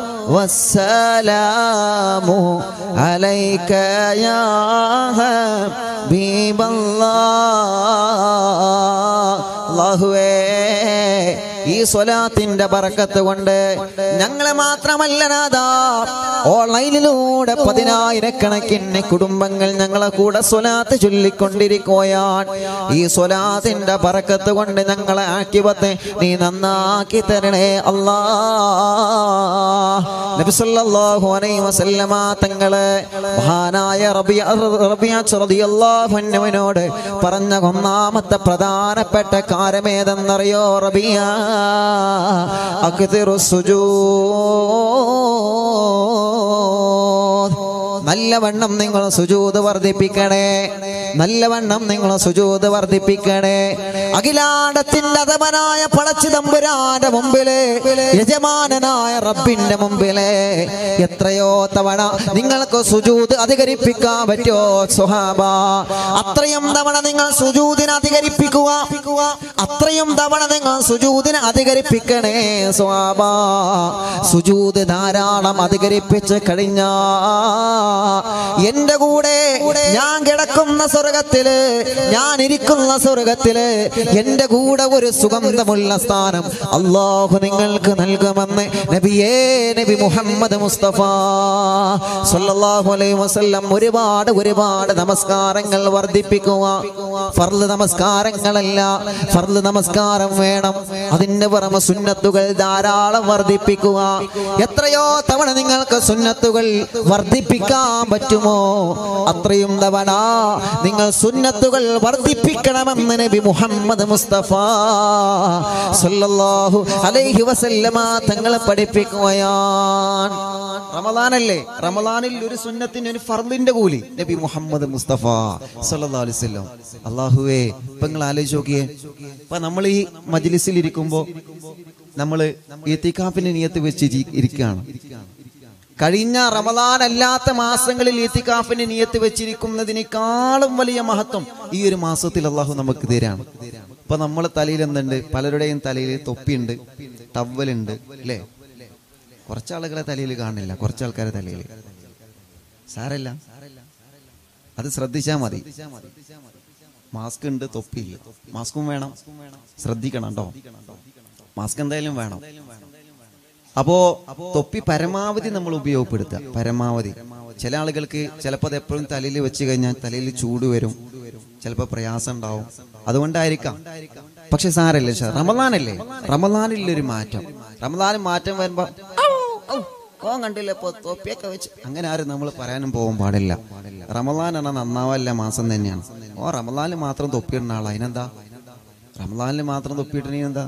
വസ്സലാമു അലൈക യാ ഹബീബല്ലാഹ്. അല്ലാഹുവേ ഈ സ്വലാത്തിന്റെ ബറക്കത്ത് കൊണ്ട് ഞങ്ങളെ മാത്രമല്ല നാഥാ, ഓൺലൈനിലൂടെ 10,000 കുടുംബങ്ങൾ ഞങ്ങളെ കൂടെ സ്വലാത്ത് ചൊല്ലിക്കൊണ്ടിരിക്കുകയാണ്. ഈ സ്വലാത്തിന്റെ ബറക്കത്ത് കൊണ്ട് ഞങ്ങളെ ആക്കിവത്തെ നീ നന്നാക്കി തരണേ അല്ലാ. നബി സല്ലല്ലാഹു അലൈഹി വസല്ലമ തങ്ങളെ മഹാനായ റബിയ റളിയല്ലാഹു അൻഹുവിനോട് പറഞ്ഞ ഒന്നാമത്തെ പ്രധാനപ്പെട്ട കാര്യമേതെന്നറിയോ? റബിയ അക്തിറു സുജൂദ്, നല്ലവണ്ണം നിങ്ങൾ സുജൂദ് വർദ്ധിപ്പിക്കണേ, നല്ലവണ്ണം നിങ്ങൾ സുജൂദ് വർദ്ധിപ്പിക്കണേ. അഖിലാണ്ടത്തിന്റെ അധമനായ പടച്ചു തമ്പുരാന്റെ മുമ്പില്, യജമാനനായ റബ്ബിന്റെ മുമ്പില് എത്രയോ തവണ നിങ്ങൾക്ക് സുജൂദ് അധികരിപ്പിക്കാൻ പറ്റുമോ സ്വഹാബ? അത്രയും തവണ നിങ്ങൾ സുജൂദിനെ അധികരിപ്പിക്കുക, അത്രയും തവണ നിങ്ങൾ സുജൂദിനെ അധികരിപ്പിക്കണേ സ്വഹാബ. സുജൂദ് ധാരാളം അധികരിപ്പിച്ച് കഴിഞ്ഞാ എന്റെ കൂടെ ഞാൻ കിടക്കുന്ന സ്വർഗത്തില്, ഞാൻ ഇരിക്കുന്ന സ്വർഗത്തില് എന്റെ കൂടെ ഒരു സുഗന്ധമുള്ള സ്ഥാനം അല്ലാഹു നിങ്ങൾക്ക് നൽകുമെന്ന് നബിയേ, നബി മുഹമ്മദ് മുസ്തഫ സല്ലല്ലാഹു അലൈഹി വസല്ലം ഒരുപാട് നമസ്കാരങ്ങൾ വർദ്ധിപ്പിക്കുക. ഫർള് നമസ്കാരങ്ങളല്ല, ഫർള് നമസ്കാരം വേണം, അതിന്റെ പുറമെ സുന്നത്തുകൾ ധാരാളം വർദ്ധിപ്പിക്കുക. എത്രയോ തവണ നിങ്ങൾക്ക് സുന്നത്തുകൾ വർദ്ധിപ്പിക്കാൻ പറ്റുമോ അത്രയും തവണ നിങ്ങൾ സുന്നത്തുകൾ വർദ്ധിപ്പിക്കണമെന്ന് നബി മുഹമ്മദ് മുസ്തഫ സല്ലല്ലാഹു അലൈഹി വസല്ലമ തങ്ങളെ പഠിപ്പിക്കുകയാണ്. റമദാനല്ലേ, റമദാനിൽ ഒരു സുന്നത്തിന് ഒരു ഫർദിന്റെ കൂലി നബി മുഹമ്മദ് മുസ്തഫ സല്ലല്ലാഹു അലൈഹി വസല്ലം. അല്ലാഹുവേ, ഇപ്പൊ നിങ്ങൾ ആലോചിച്ച് നോക്കിയേ, ഇപ്പൊ നമ്മൾ ഈ മജ്ലിസിൽ ഇരിക്കുമ്പോ നമ്മള് ഇത്തികാഫിന്റെ നിയത്ത് വെച്ച് ഇരിക്കുകയാണ്. കഴിഞ്ഞ റമദാൻ അല്ലാത്ത മാസങ്ങളിൽ ഇത്തികാഫിന്റെ നിയത്ത് വെച്ചിരിക്കുന്നതിനേക്കാളും വലിയ മഹത്വം ഈ ഒരു മാസത്തിൽ അള്ളാഹു നമുക്ക് തരാണ്. ഇപ്പൊ നമ്മളെ തലയിൽ എന്തുണ്ട്? പലരുടെയും തലയിൽ തൊപ്പിയുണ്ട്, ടവലുണ്ട്, അല്ലേ? കുറച്ചാളുകളെ തലയിൽ കാണില്ല, കുറച്ചാൾക്കാരെ തലയിൽ. സാരല്ല, അത് ശ്രദ്ധിച്ചാൽ മതി. മാസ്ക് ഉണ്ട്, തൊപ്പിയില്ല. മാസ്കും വേണം, ശ്രദ്ധിക്കണം കേട്ടോ. മാസ്ക് എന്തായാലും വേണം. അപ്പോ തൊപ്പി പരമാവധി നമ്മൾ ഉപയോഗപ്പെടുത്തുക, പരമാവധി. ചില ആളുകൾക്ക് ചിലപ്പോൾ അത് എപ്പോഴും തലയിൽ വെച്ച് കഴിഞ്ഞാൽ തലയിൽ ചൂട് വരും, ചിലപ്പോൾ പ്രയാസം ഉണ്ടാവും, അതുകൊണ്ടായിരിക്കാം. പക്ഷെ സാരല്ല, റമദാനല്ലേ, റമദാനിലൊരു മാറ്റം, റമദാനിൽ മാറ്റം വരുമ്പോ കണ്ടില്ല ഇപ്പൊ തൊപ്പിയൊക്കെ വെച്ച് അങ്ങനെ ആരും നമ്മൾ പറയാനും പോകാൻ പാടില്ല. റമദാൻ എന്ന നന്നാവല്ല മാസം തന്നെയാണ്. റമദാനിൽ മാത്രം തൊപ്പിയിടുന്ന ആളാ, അതിനെന്താ? റമദാനിൽ മാത്രം തൊപ്പിയിടണ എന്താ?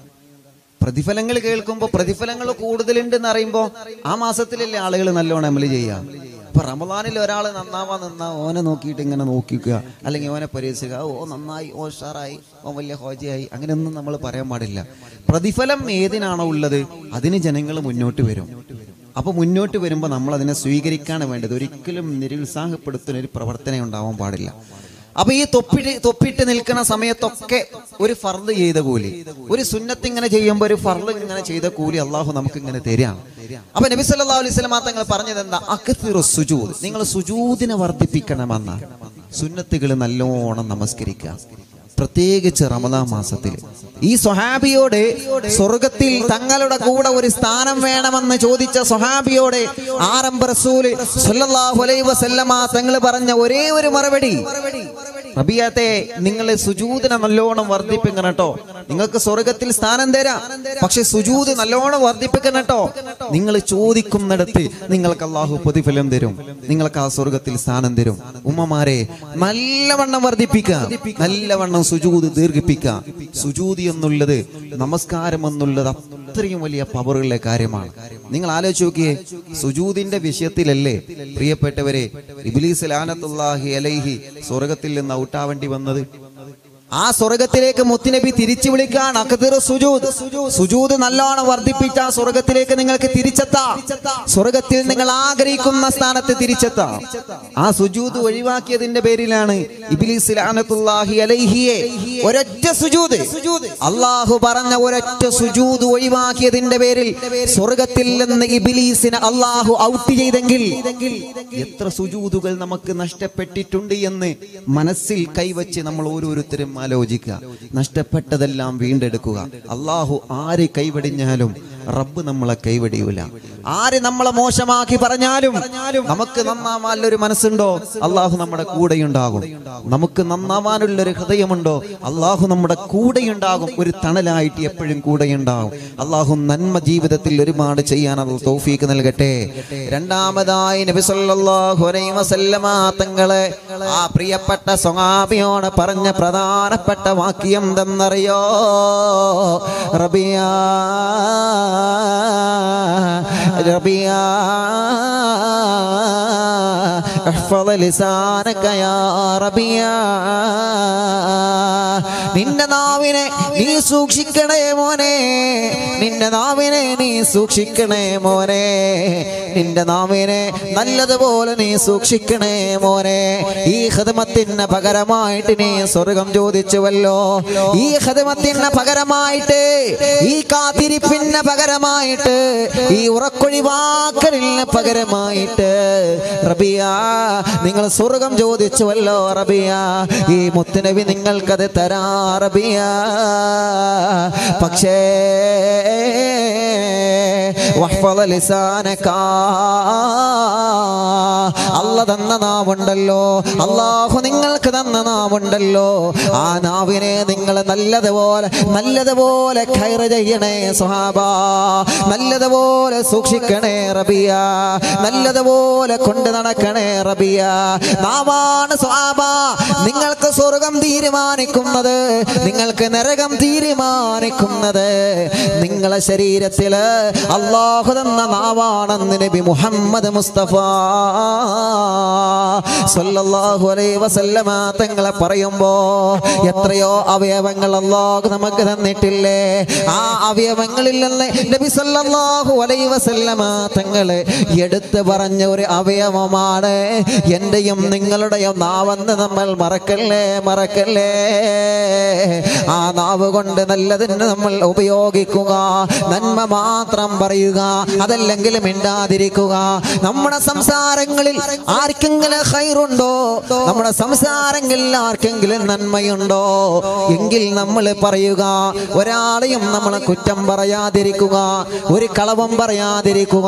പ്രതിഫലങ്ങൾ കേൾക്കുമ്പോൾ പ്രതിഫലങ്ങൾ കൂടുതലുണ്ടെന്ന് അറിയുമ്പോൾ ആ മാസത്തിലല്ലേ ആളുകൾ നല്ലോണം അമല് ചെയ്യാം. ഇപ്പൊ റമദാനിൽ ഒരാൾ നന്നാവാൻ നിന്നാ ഓനെ നോക്കിയിട്ട് ഇങ്ങനെ നോക്കിക്കുക, അല്ലെങ്കിൽ ഓനെ പരിഹസിക്കുക, ഓ നന്നായി, ഓ ഉഷാറായി, ഓ വലിയ ഹോജിയായി, അങ്ങനെയൊന്നും നമ്മൾ പറയാൻ പാടില്ല. പ്രതിഫലം ഏതിനാണോ ഉള്ളത് അതിന് ജനങ്ങൾ മുന്നോട്ട് വരും. അപ്പൊ മുന്നോട്ട് വരുമ്പോൾ നമ്മൾ അതിനെ സ്വീകരിക്കാണ് വേണ്ടത്. ഒരിക്കലും നിരുത്സാഹപ്പെടുത്തുന്ന ഒരു പ്രവർത്തനം ഉണ്ടാവാൻ പാടില്ല. അപ്പൊ ഈ തൊപ്പിട്ട് നിൽക്കുന്ന സമയത്തൊക്കെ ഒരു ഫർദ് ചെയ്ത കൂലി, ഒരു സുന്നത്ത് ഇങ്ങനെ ചെയ്യുമ്പോൾ ഒരു ഫർദ് ഇങ്ങനെ ചെയ്ത കൂലി അള്ളാഹു നമുക്ക് ഇങ്ങനെ തരാണ്. അപ്പൊ നബി സല്ലല്ലാഹു അലൈഹി വസല്ലം തങ്ങൾ പറഞ്ഞത് എന്താ? അക്തിറു സുജൂദ്, നിങ്ങൾ സുജൂദിനെ വർദ്ധിപ്പിക്കണമെന്ന. സുന്നത്തുകൾ നല്ലോണം നമസ്കരിക്കുക, പ്രത്യേകിച്ച് റമദാൻ മാസത്തിൽ. ഈ സ്വഹാബിയോട് സ്വർഗത്തിൽ തങ്ങളുടെ കൂടെ ഒരു സ്ഥാനം വേണമെന്ന് ചോദിച്ച സ്വഹാബിയോട് ആരംഭ റസൂല് സല്ലല്ലാഹു അലൈഹി വസല്ലമ തങ്ങൾ പറഞ്ഞ ഒരേ ഒരു മറുപടി, റബിയത്തെ നിങ്ങൾ സുജൂദിനെ നല്ലോണം വർദ്ധിപ്പിക്കണം കേട്ടോ, നിങ്ങൾക്ക് സ്വർഗത്തിൽ സ്ഥാനം തരാം, പക്ഷെ സുജൂദ് നല്ലോണം വർദ്ധിപ്പിക്കണം കേട്ടോ. നിങ്ങൾ ചോദിക്കുന്നിടത്ത് നിങ്ങൾക്ക് അള്ളാഹു പ്രതിഫലം തരും, നിങ്ങൾക്ക് ആ സ്വർഗത്തിൽ സ്ഥാനം തരും. ഉമ്മമാരെ, നല്ലവണ്ണം വർദ്ധിപ്പിക്കുക, നല്ലവണ്ണം സുജൂദ് ദീർഘിപ്പിക്കുക. സുജൂദ് എന്നുള്ളത്, നമസ്കാരം എന്നുള്ളത് അത്രയും വലിയ പവറുള്ള കാര്യമാണ്. നിങ്ങൾ ആലോചിച്ച് നോക്കിയേ, സുജൂദിന്റെ വിഷയത്തിലല്ലേ പ്രിയപ്പെട്ടവരെ ഇബ്ലീസ് ലഅനത്തുല്ലാഹി അലൈഹി സ്വർഗത്തിൽ നിന്ന് ഔട്ടാവേണ്ടി വന്നത്? ആ സ്വർഗത്തിലേക്ക് മുത്തുനബി തിരിച്ചു വിളിക്കാൻ അക്തിറു സുജൂദ്, സുജൂദ് നല്ലോണം വർദ്ധിപ്പിച്ച സ്വർഗത്തിലേക്ക് നിങ്ങൾക്ക് തിരിച്ചെത്താം, സ്വർഗത്തിൽ നിങ്ങൾ ആഗ്രഹിക്കുന്ന സ്ഥാനത്ത് തിരിച്ചെത്താം. ആ സുജൂദ് ഒഴിവാക്കിയതിന്റെ പേരിലാണ് ഇബ്ലീസ് ലഅനത്തുല്ലാഹി അലൈഹിയെ ഒരൊറ്റ സുജൂദ്, അല്ലാഹു പറഞ്ഞ ഒരൊറ്റ സുജൂദ് ഒഴിവാക്കിയതിന്റെ പേരിൽ സ്വർഗത്തിൽ നിന്ന് ഇബ്ലീസിനെ അല്ലാഹു ഔട്ട് ചെയ്തെങ്കിൽ എത്ര സുജൂദുകൾ നമുക്ക് നഷ്ടപ്പെട്ടിട്ടുണ്ട് എന്ന് മനസ്സിൽ കൈവച്ച് നമ്മൾ ഓരോരുത്തരും ആലോചിക്കുക. നഷ്ടപ്പെട്ടതെല്ലാം വീണ്ടെടുക്കുക. അള്ളാഹു ആര് കൈവെടിഞ്ഞാലും റബ്ബ് നമ്മളെ കൈവെടിയൂല. ആര് നമ്മളെ മോശമാക്കി പറഞ്ഞാലും നമുക്ക് നന്നാവാനുള്ളൊരു മനസ്സുണ്ടോ, അള്ളാഹു നമ്മുടെ കൂടെയുണ്ടാകും. നമുക്ക് നന്നാവാനുള്ളൊരു ഹൃദയമുണ്ടോ, അള്ളാഹു നമ്മുടെ കൂടെയുണ്ടാകും. ഒരു തണലായിട്ട് എപ്പോഴും കൂടെയുണ്ടാകും. അള്ളാഹു നന്മ ജീവിതത്തിൽ ഒരുപാട് ചെയ്യാൻ അല്ലാഹു തൗഫീഖ് നൽകട്ടെ. രണ്ടാമതായി നബി സല്ലല്ലാഹു അലൈഹി വസല്ലമ തങ്ങളെ ആ പ്രിയപ്പെട്ട സ്വഹാബിയോട് പറഞ്ഞ പ്രധാനപ്പെട്ട വാക്യം എന്തെന്നറിയോ? റബിയാ റബിയാ ഇഹ്ഫദ് ലിസാനക യാ റബിയാ, നിന്റെ നാവിനെ നീ സൂക്ഷിക്കണേ മോനെ, നിന്റെ നാവിനെ നീ സൂക്ഷിക്കണേ മോനെ, നിന്റെ നാവിനെ നല്ലതുപോലെ നീ സൂക്ഷിക്കണേ മോനെ. ഈ ഖിദ്മത്തിന് പകരമായിട്ട് നീ സ്വർഗം ചോദിച്ചുവല്ലോ. ഈ ഖിദ്മത്തിന് പകരമായിട്ട്, ഈ കാത്തിരിപ്പിന് പകരമായിട്ട്, ഈ ഉറക്കൊഴിവാക്കലിന് പകരമായിട്ട് റബിയാ നിങ്ങൾ സ്വർഗം ചോദിച്ചുവല്ലോ റബിയാ. ഈ മുത്തുനബി നിങ്ങൾക്കത് തരാ റബിയാ. പക്ഷേ വഹ്ഫദ് ലിസാനക, അല്ലാഹു തന്ന നാവുണ്ടല്ലോ, അല്ലാഹു നിങ്ങൾക്ക് തന്ന നാവുണ്ടല്ലോ, ആ നാവിനെ നിങ്ങൾ നല്ലതുപോലെ ഖൈർ ചെയ്യണേ സ്വഹാബ, നല്ലതുപോലെ സൂക്ഷിക്കണേ റബിയ, നല്ലതുപോലെ കൊണ്ട് നടക്കണേ റബിയ. നാവാണ് സ്വഹാബ നിങ്ങൾക്ക് സ്വർഗം തീരുമാനിക്കുന്നത്, നിങ്ങൾക്ക് നരകം തീരുമാനിക്കുന്നത്. നിങ്ങളെ ശരീരത്തില് അല്ലാഹു തന്ന നാവാണെന്ന് നബി മുഹമ്മദ് മുസ്തഫ സല്ലല്ലാഹു അലൈഹി വസല്ലമ തങ്ങളെ പറയുമ്പോ എത്രയോ അവയവങ്ങൾ അല്ലാഹു നമുക്ക് തന്നിട്ടില്ലേ? ആ അവയവങ്ങളിൽ നിന്ന് നബി സല്ലല്ലാഹു അലൈഹി വസല്ലമ തങ്ങളെ എടുത്തു പറഞ്ഞ ഒരു അവയവമാണ് എന്റെയും നിങ്ങളുടെയും നാവെന്ന് നമ്മൾ മറക്കല്ലേ. ആ നാവ് കൊണ്ട് നല്ലതിന് നമ്മൾ ഉപയോഗിക്കുക, നന്മ മാത്രം പറയുക, അതല്ലെങ്കിൽ മിണ്ടാതിരിക്കുക. നമ്മുടെ സംസാരങ്ങളിൽ ആർക്കെങ്കിലും ഖൈറുണ്ടോ, നമ്മുടെ സംസാരങ്ങളിൽ ആർക്കെങ്കിലും നന്മയുണ്ടോ എങ്കിൽ നമ്മൾ പറയുക. ഒരാളെയും നമ്മൾ കുറ്റം പറയാതിരിക്കുക, ഒരു കളവും പറയാതിരിക്കുക.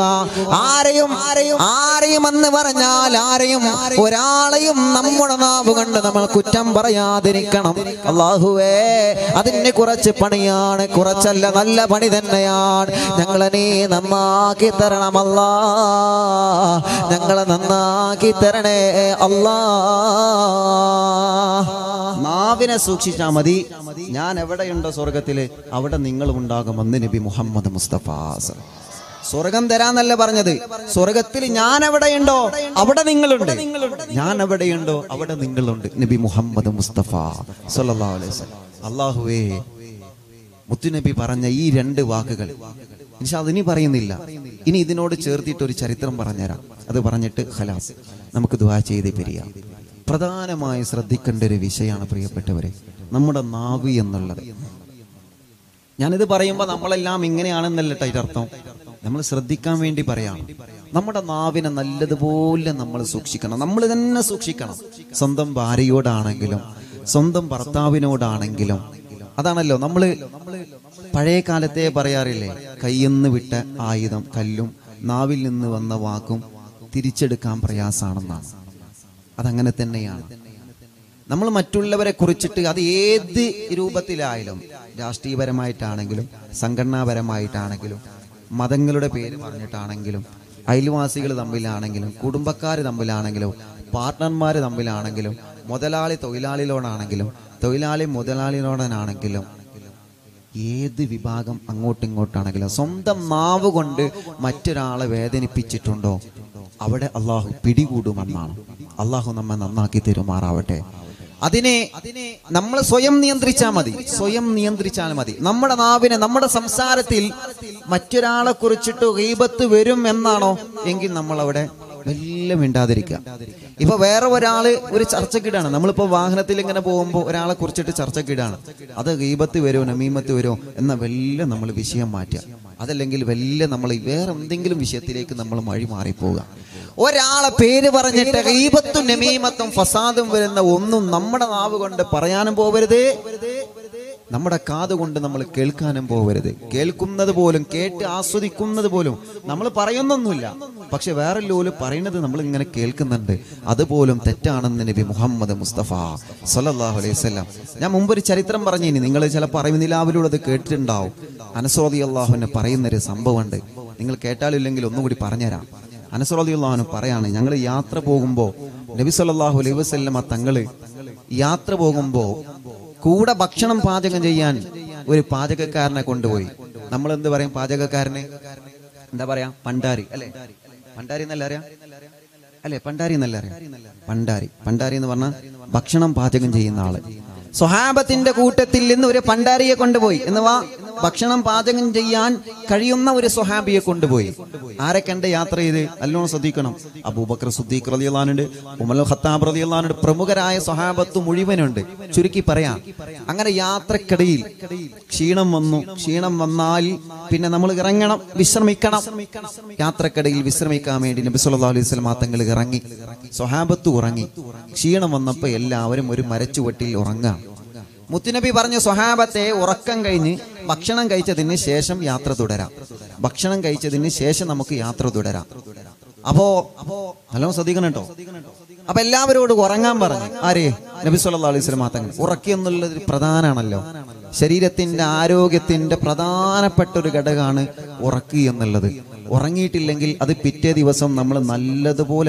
ആരെയും എന്ന് പറഞ്ഞാൽ ഒരാളെയും നമ്മുടെ നാവ് കൊണ്ട് നമ്മൾ കുറ്റം പറയാതിരിക്കണം. അല്ലാഹുവേ അതിന് കുറച്ച് പണിയാണ്, കുറച്ചല്ല നല്ല പണി തന്നെയാണ്. ഞങ്ങളെ നീ നന്നാക്കി തരണമല്ലാ, ഞങ്ങളെ നന്നാക്കി തരണേ അല്ലാ. നാവിനെ സൂക്ഷിച്ചാൽ മതി. ഞാൻ എവിടെയുണ്ടോ സ്വർഗത്തില് അവിടെ നിങ്ങളും ഉണ്ടാകുമെന്ന് നബി മുഹമ്മദ് മുസ്തഫ. സ്വർഗം തരാന്നല്ല പറഞ്ഞത്, സ്വർഗത്തിൽ ഞാൻ എവിടെയുണ്ടോ അവിടെ നിങ്ങളുണ്ട്, ഞാൻ എവിടെയുണ്ടോ അവിടെ നിങ്ങളുണ്ട്. നബി മുഹമ്മദ് മുസ്തഫ സല്ലല്ലാഹു അലൈഹി വസല്ലം. അല്ലാഹുവേ മുത്തുനബി പറഞ്ഞ ഈ രണ്ട് വാക്കുകൾ ഇൻഷാ അല്ലാഹ് ഇനി പറയുന്നില്ല, ഇനി ഇതിനോട് ചേർത്തിട്ട് ഒരു ചരിത്രം പറഞ്ഞുതരാം. അത് പറഞ്ഞിട്ട് ഖലാസ് നമുക്ക് ദുആ ചെയ്ത് പിരിയാം. പ്രധാനമായി ശ്രദ്ധിക്കേണ്ട ഒരു വിഷയമാണ് പ്രിയപ്പെട്ടവരെ, നമ്മുടെ നാവ് എന്നുള്ളത്. ഞാനിത് പറയുമ്പോൾ നമ്മളെല്ലാം ഇങ്ങനെയാണെന്നല്ല അർത്ഥം, നമ്മൾ ശ്രദ്ധിക്കാൻ വേണ്ടി പറയാണ്. നമ്മുടെ നാവിനെ നല്ലതുപോലെ നമ്മൾ സൂക്ഷിക്കണം, നമ്മൾ തന്നെ സൂക്ഷിക്കണം. സ്വന്തം ഭാര്യയോടാണെങ്കിലും സ്വന്തം ഭർത്താവിനോടാണെങ്കിലും. അതാണല്ലോ നമ്മൾ പഴയ കാലത്തെ പറയാറില്ലേ, കയ്യിൽ നിന്ന് വിട്ട ആയുധം കല്ലും നാവിൽ നിന്ന് വന്ന വാക്കും തിരിച്ചെടുക്കാൻ പ്രയാസാണെന്നാണ്. അതങ്ങനെ തന്നെയാണ്. നമ്മൾ മറ്റുള്ളവരെ കുറിച്ചിട്ട് അത് ഏത് രൂപത്തിലായാലും, രാഷ്ട്രീയപരമായിട്ടാണെങ്കിലും സംഘടനാപരമായിട്ടാണെങ്കിലും മതങ്ങളുടെ പേര് പറഞ്ഞിട്ടാണെങ്കിലും അയൽവാസികൾ തമ്മിലാണെങ്കിലും കുടുംബക്കാർ തമ്മിലാണെങ്കിലും പാർട്ട്ണർമാർ തമ്മിലാണെങ്കിലും മുതലാളി തൊഴിലാളിയോടാണെങ്കിലും തൊഴിലാളി മുതലാളിയോടാണെങ്കിലും ഏത് വിഭാഗം അങ്ങോട്ടും ഇങ്ങോട്ടാണെങ്കിലും സ്വന്തം നാവ് കൊണ്ട് മറ്റൊരാളെ വേദനിപ്പിച്ചിട്ടുണ്ടോ അവിടെ അള്ളാഹു പിടികൂടുമെന്നാണ്. അള്ളാഹു നമ്മെ നന്നാക്കി തരുമാറാവട്ടെ. അതിനെ നമ്മൾ സ്വയം നിയന്ത്രിച്ചാൽ മതി. നമ്മുടെ നാവിനെ, നമ്മുടെ സംസാരത്തിൽ മറ്റൊരാളെ കുറിച്ചിട്ട് ഗീബത്ത് വരും എന്നാണോ എങ്കിൽ നമ്മൾ അവിടെ വല്ല മിണ്ടാതിരിക്കുക. ഇപ്പൊ വേറെ ഒരാള് ഒരു ചർച്ചക്കിടാണ്, നമ്മളിപ്പോ വാഹനത്തിൽ ഇങ്ങനെ പോകുമ്പോൾ ഒരാളെ കുറിച്ചിട്ട് ചർച്ചക്കിടാണ്, അത് ഗീബത്ത് വരുമോ നമീമത്ത് വരുമോ എന്ന വല്ല നമ്മൾ വിഷയം മാറ്റുക. അതല്ലെങ്കിൽ വലിയ നമ്മൾ വേറെ എന്തെങ്കിലും വിഷയത്തിലേക്ക് നമ്മൾ വഴി മാറിപ്പോവുക. ഒരാളെ പേര് പറഞ്ഞിട്ട് ഗീബത്തും നമീമത്തും ഫസാദും വരുന്ന ഒന്നും നമ്മുടെ നാവ് കൊണ്ട് പറയാനും പോവരുത്, നമ്മുടെ കാതുകൊണ്ട് നമ്മൾ കേൾക്കാനും പോവരുത്. കേൾക്കുന്നത് പോലും, കേട്ട് ആസ്വദിക്കുന്നത് പോലും നമ്മൾ പറയുന്നൊന്നുമില്ല, പക്ഷെ വേറെ ലോല് പറയുന്നത് നമ്മൾ ഇങ്ങനെ കേൾക്കുന്നുണ്ട്, അതുപോലും തെറ്റാണെന്ന് നബി മുഹമ്മദ് മുസ്തഫ സല്ലല്ലാഹു അലൈഹി വസല്ലം. ഞാൻ മുമ്പൊരു ചരിത്രം പറഞ്ഞിനി, നിങ്ങൾ ചിലപ്പോൾ അറിവിനിലാവിലൂടെ അത് കേട്ടിട്ടുണ്ടാവും. അനസ് റളിയല്ലാഹു അൻഹു പറയുന്നൊരു സംഭവമുണ്ട്, നിങ്ങൾ കേട്ടാലില്ലെങ്കിൽ ഒന്നുകൂടി പറഞ്ഞുതരാം. അനസ് റളിയല്ലാഹു അൻഹു പറയാണ്, ഞങ്ങൾ യാത്ര പോകുമ്പോൾ നബി സല്ലല്ലാഹു അലൈഹി വസല്ലം തങ്ങള് യാത്ര പോകുമ്പോൾ കൂടെ ഭക്ഷണം പാചകം ചെയ്യാൻ ഒരു പാചകക്കാരനെ കൊണ്ടുപോയി. നമ്മൾ എന്ത് പറയും പാചകക്കാരനെ? എന്താ പറയാ? പണ്ടാരി അല്ലെ? പണ്ടാരി എന്നല്ല അറിയാം അല്ലെ? പണ്ടാരി എന്നല്ല അറിയാം? പണ്ടാരി എന്ന് പറഞ്ഞാൽ ഭക്ഷണം പാചകം ചെയ്യുന്ന ആള്. സ്വഹാബത്തിന്റെ കൂട്ടത്തിൽ നിന്ന് ഒരു പണ്ടാരിയെ കൊണ്ടുപോയി എന്നുവാ, ഭക്ഷണം പാചകം ചെയ്യാൻ കഴിയുന്ന ഒരു സ്വഹാബിയെ കൊണ്ടുപോയി. ആരെ കണ്ട് യാത്ര ചെയ്ത്? നല്ലോണം ശ്രദ്ധിക്കണം. അബൂബക്കർ സിദ്ദീഖ് റളിയല്ലാഹു അൻഹു, ഉമർ ഖത്താബ് റളിയല്ലാഹു അൻഹു, പ്രമുഖരായ സ്വഹാബത്ത് മുഴുവനുണ്ട്. ചുരുക്കി പറയാം, അങ്ങനെ യാത്രക്കിടയിൽ ക്ഷീണം വന്നു. ക്ഷീണം വന്നാൽ പിന്നെ നമ്മൾ ഇറങ്ങണം, വിശ്രമിക്കണം. യാത്രക്കിടയിൽ വിശ്രമിക്കാൻ വേണ്ടി നബി സല്ലല്ലാഹു അലൈഹി വസല്ലം തങ്ങൾ ഇറങ്ങി. സ്വഹാബത്ത് ഉറങ്ങി. ക്ഷീണം വന്നപ്പോൾ എല്ലാവരും ഒരു മരച്ചുവട്ടിൽ ഉറങ്ങാം. മുത്തുനബി പറഞ്ഞു, സ്വഹാബത്തെ ഉറക്കം കഴിഞ്ഞ് ഭക്ഷണം കഴിച്ചതിന് ശേഷം യാത്ര തുടരാം. ഭക്ഷണം കഴിച്ചതിന് ശേഷം നമുക്ക് യാത്ര തുടരാം. അപ്പോ നല്ലോണം ശ്രദ്ധിക്കണം കേട്ടോ. അപ്പൊ എല്ലാവരോടും ഉറങ്ങാൻ പറഞ്ഞു. ആരെ? നബി സല്ലല്ലാഹു അലൈഹി വസല്ലം തങ്ങൾ. ഉറക്കി എന്നുള്ളത് പ്രധാനമാണല്ലോ. ശരീരത്തിന്റെ ആരോഗ്യത്തിന്റെ പ്രധാനപ്പെട്ട ഒരു ഘടകമാണ് ഉറക്കി എന്നുള്ളത്. ഉറങ്ങിയിട്ടില്ലെങ്കിൽ അത് പിറ്റേ ദിവസം നമ്മൾ നല്ലതുപോലെ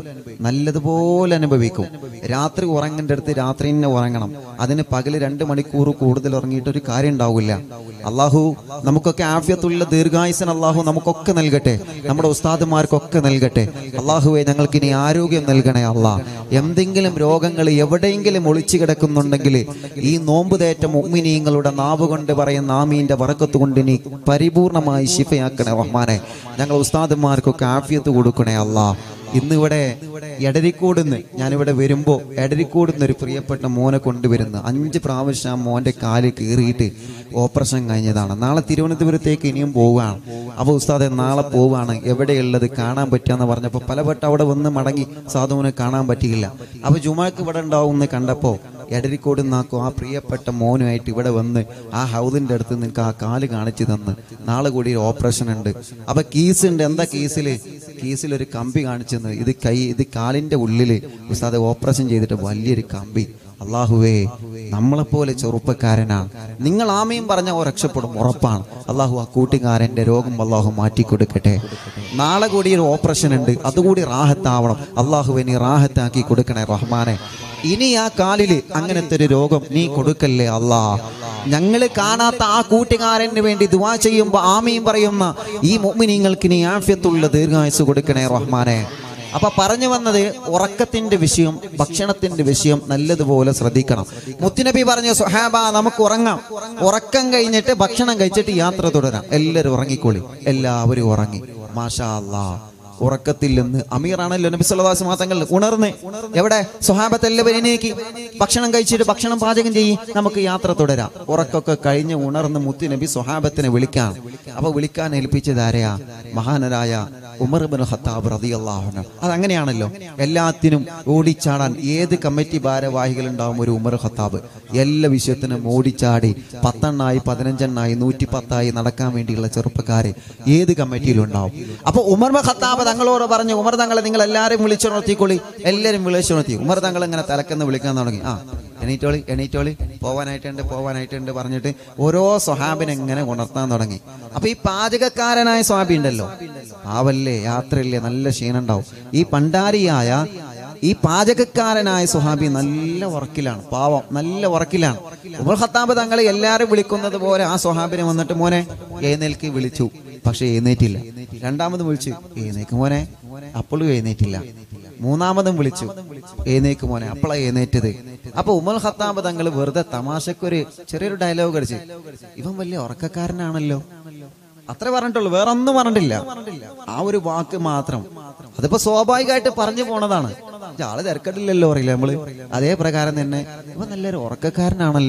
അനുഭവിക്കും. രാത്രി ഉറങ്ങേണ്ട അടുത്ത് രാത്രി തന്നെ ഉറങ്ങണം. അതിന് പകല് 2 മണിക്കൂർ കൂടുതൽ ഉറങ്ങിയിട്ട് ഒരു കാര്യം ഉണ്ടാവില്ല. അള്ളാഹു നമുക്കൊക്കെ ആഫിയത്തുള്ള ദീർഘായുസ്സൻ അള്ളാഹു നമുക്കൊക്കെ നൽകട്ടെ, നമ്മുടെ ഉസ്താദുമാർക്കൊക്കെ നൽകട്ടെ. അള്ളാഹുവെ ഞങ്ങൾക്ക് ഇനി ആരോഗ്യം നൽകണേ അള്ളാ. എന്തെങ്കിലും രോഗങ്ങൾ എവിടെയെങ്കിലും ഒളിച്ചു കിടക്കുന്നുണ്ടെങ്കിൽ ഈ നോമ്പ് തേറ്റ മുഅ്മിനീങ്ങളുടെ നാവ് കൊണ്ട് പറയുന്ന ആമീന്റെ ബറക്കത്ത് കൊണ്ട് നീ പരിപൂർണമായി ശിഫയാക്കണേ റഹ്മാനെ. ഞങ്ങൾ ഉസ്താദുമാർക്കൊക്കെ ആഫിയത്ത് കൊടുക്കണേ അള്ളാ. ഇന്നിവിടെ എടരിക്കോടുന്ന് ഞാനിവിടെ വരുമ്പോൾ എടരിക്കോടുന്ന് ഒരു പ്രിയപ്പെട്ട മോനെ കൊണ്ടുവരുന്നു. 5 പ്രാവശ്യം മോന്റെ കാല് കീറിയിട്ട് ഓപ്പറേഷൻ കഴിഞ്ഞതാണ്. നാളെ തിരുവനന്തപുരത്തേക്ക് ഇനിയും പോവുകയാണ്. അപ്പോൾ ഉസ്താദെ നാളെ പോവുകയാണ്, എവിടെയുള്ളത് കാണാൻ പറ്റുകയെന്ന് പറഞ്ഞപ്പോൾ പലവട്ടം അവിടെ വന്ന് മടങ്ങി സാധുവിനെ കാണാൻ പറ്റിയില്ല. അപ്പോൾ ജുമാക്ക് ഇവിടെ ഉണ്ടാവും എന്ന് കണ്ടപ്പോൾ എടരിക്കോട് നിന്നാക്കും ആ പ്രിയപ്പെട്ട മോനുമായിട്ട് ഇവിടെ വന്ന് ആ ഹൗദിന്റെ അടുത്ത് നിങ്ങൾക്ക് ആ കാല് കാണിച്ചു തന്ന് നാളെ കൂടി ഒരു ഓപ്പറേഷൻ ഉണ്ട്. അപ്പൊ കീസ് ഉണ്ട്. എന്താ കീസിലൊരു കമ്പി കാണിച്ചെന്ന്. ഇത് കാലിന്റെ ഉള്ളില് ഉസ്താദ് ഓപ്പറേഷൻ ചെയ്തിട്ട് വലിയൊരു കമ്പി. അള്ളാഹുവേ, നമ്മളെപ്പോലെ ചെറുപ്പക്കാരനാണ്. നിങ്ങൾ ആമയും പറഞ്ഞ രക്ഷപ്പെടും, ഉറപ്പാണ്. അള്ളാഹു ആ കൂട്ടുകാരന്റെ രോഗം അള്ളാഹു മാറ്റിക്കൊടുക്കട്ടെ. നാളെ കൂടി ഒരു ഓപ്പറേഷൻ ഉണ്ട്, അതുകൂടി റാഹത്താവണം. അള്ളാഹുവെ നീ റാഹത്താക്കി കൊടുക്കണേ റഹ്മാനെ. ഇനി ആ കാലില് അങ്ങനത്തെ ഒരു രോഗം നീ കൊടുക്കല്ലേ അല്ലാ. ഞങ്ങൾ കാണാത്ത ആ കൂട്ടുകാരന് വേണ്ടി ദുആ ചെയ്യുമ്പോൾ ആമീൻ പറയുന്ന ഈ മുഅ്മിനീങ്ങൾക്ക് നീ ആഫിയത്തുള്ള ദീർഘായുസ്സ് കൊടുക്കണേ റഹ്മാനെ. അപ്പൊ പറഞ്ഞു വന്നത് ഉറക്കത്തിന്റെ വിഷയം, ഭക്ഷണത്തിന്റെ വിഷയം നല്ലതുപോലെ ശ്രദ്ധിക്കണം. മുത്തുനബി പറഞ്ഞു, സ്വഹാബ നമുക്ക് ഉറങ്ങാം, ഉറക്കം കഴിഞ്ഞിട്ട് ഭക്ഷണം കഴിച്ചിട്ട് യാത്ര തുടരാം. എല്ലാവരും ഉറങ്ങിക്കോളി. എല്ലാവരും ഉറങ്ങി. മാഷാ അല്ലാഹ്. ഉറക്കത്തിൽ നിന്ന് അമീറാണല്ലോ നബി സല്ലല്ലാഹു അലൈഹി വസല്ലം തങ്ങൾ ഉണർന്ന് എവിടെ? സ്വഹാബത്ത് എല്ലാവരും എണീക്ക്, ഭക്ഷണം കഴിച്ചിട്ട് ഭക്ഷണം പാചകം ചെയ്യും, നമുക്ക് യാത്ര തുടരാം. ഉറക്കൊക്കെ കഴിഞ്ഞ് ഉണർന്ന് മുത്തി നബി സ്വഹാബത്തിനെ വിളിക്കാൻ. അപ്പൊ വിളിക്കാൻ ഏൽപ്പിച്ചത് ആരെയാ? മഹാനരായ ഉമർ ഇബ്നു ഖത്താബ് റളിയല്ലാഹു അൻഹു. അതങ്ങനെയാണല്ലോ, എല്ലാത്തിനും ഓടിച്ചാടാൻ ഏത് കമ്മിറ്റി ഭാരവാഹികൾ ഉണ്ടാവും ഒരു ഉമർ ഖത്താബ്. എല്ലാ വിഷയത്തിനും ഓടിച്ചാടി 10 15 110 നടക്കാൻ വേണ്ടിയുള്ള ചെറുപ്പക്കാര് ഏത് കമ്മിറ്റിയിലുണ്ടാവും. അപ്പൊ ഉമർ ഖത്താബ് തങ്ങളോട് പറഞ്ഞു, ഉമർ തങ്ങളെ നിങ്ങൾ എല്ലാവരും വിളിച്ചുണർത്തിക്കൊള്ളി. എല്ലാവരും വിളിച്ചുണർത്തി. ഉമർ തങ്ങൾ ഇങ്ങനെ തലക്കെന്ന് വിളിക്കാൻ തുടങ്ങി. എണീറ്റോളി പോവാനായിട്ടുണ്ട് പറഞ്ഞിട്ട് ഓരോ സ്വഹാബിനെ ഇങ്ങനെ ഉണർത്താൻ തുടങ്ങി. അപ്പൊ ഈ പാചകക്കാരനായ സ്വഹാബി ഉണ്ടല്ലോ, പാവല്ലേ, യാത്രയില്ലേ, നല്ല ക്ഷീണുണ്ടാവും. ഈ പണ്ടാരിയായ ഈ പാചകക്കാരനായ സ്വഹാബി നല്ല വർക്കിലാണ്, പാവം നല്ല വർക്കിലാണ്. ഉമർ ഖത്താബ് തങ്ങളെ എല്ലാവരും വിളിക്കുന്നത് പോലെ ആ സ്വഹാബിനെ വന്നിട്ട് മോനെ എഴുന്നേൽക്ക് വിളിച്ചു. പക്ഷെ എഴുന്നേറ്റില്ല. രണ്ടാമതും വിളിച്ചു, എഴുന്നേക്ക് മോനെ, അപ്പോഴും എഴുന്നേറ്റില്ല. മൂന്നാമതും വിളിച്ചു, എഴുന്നേക്ക് മോനെ, അപ്പോഴാ എഴുന്നേറ്റത്. അപ്പൊ ഉമർ ഖത്താബ് തങ്ങൾ വെറുതെ തമാശക്കൊരു ചെറിയൊരു ഡയലോഗ് അടിച്ച്, ഇവൻ വലിയ ഉറക്കക്കാരനാണല്ലോ, അത്ര പറഞ്ഞിട്ടുള്ളൂ, വേറെ ഒന്നും പറഞ്ഞിട്ടില്ല. ആ ഒരു വാക്ക് മാത്രം. അതിപ്പോ സ്വാഭാവികമായിട്ട് പറഞ്ഞു പോണതാണ്. ആള് തിരക്കട്ടില്ലല്ലോ, അറിയില്ല നമ്മള്. അതേ പ്രകാരം തന്നെ ഇവൻ നല്ലൊരു ഉറക്കക്കാരനാണല്ലോ,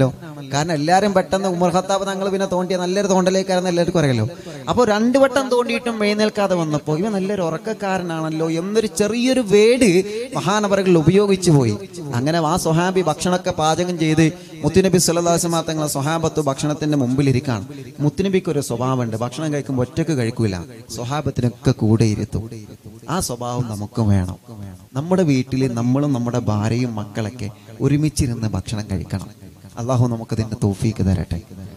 കാരണം എല്ലാവരും പെട്ടെന്ന് ഉമർ ഖത്താബ് തങ്ങൾ പിന്നെ തോണ്ടിയ നല്ലൊരു തോണ്ടലേക്കാരെന്ന് എല്ലാവർക്കും അറിയാലോ. അപ്പോൾ 2 വട്ടം തോണ്ടിയിട്ടും എഴുന്നേൽക്കാതെ വന്നപ്പോൾ ഇവ നല്ലൊരു ഉറക്കക്കാരനാണല്ലോ എന്നൊരു ചെറിയൊരു വേട് മഹാനവറുകൾ ഉപയോഗിച്ചു പോയി. അങ്ങനെ ആ സ്വഹാബി ഭക്ഷണമൊക്കെ പാചകം ചെയ്ത് മുത്തുനബി സല്ലല്ലാഹു അലൈഹി വസല്ലം തങ്ങളെ സ്വഹാബത്ത് ഭക്ഷണത്തിന്റെ മുമ്പിലിരിക്കാണ്. മുത്തുനബിക്ക് ഒരു സ്വഭാവമുണ്ട്, ഭക്ഷണം കഴിക്കുമ്പോൾ ഒറ്റക്ക് കഴിക്കൂല, സ്വഹാബത്തിനൊക്കെ കൂടെ ഇരുത്തും. ആ സ്വഭാവം നമുക്കും വേണം. നമ്മുടെ വീട്ടിൽ നമ്മളും നമ്മുടെ ഭാര്യയും മക്കളൊക്കെ ഒരുമിച്ചിരുന്ന് ഭക്ഷണം കഴിക്കണം. അള്ളാഹു നമുക്കതിന്റെ തൗഫീക്ക് തരട്ടെ.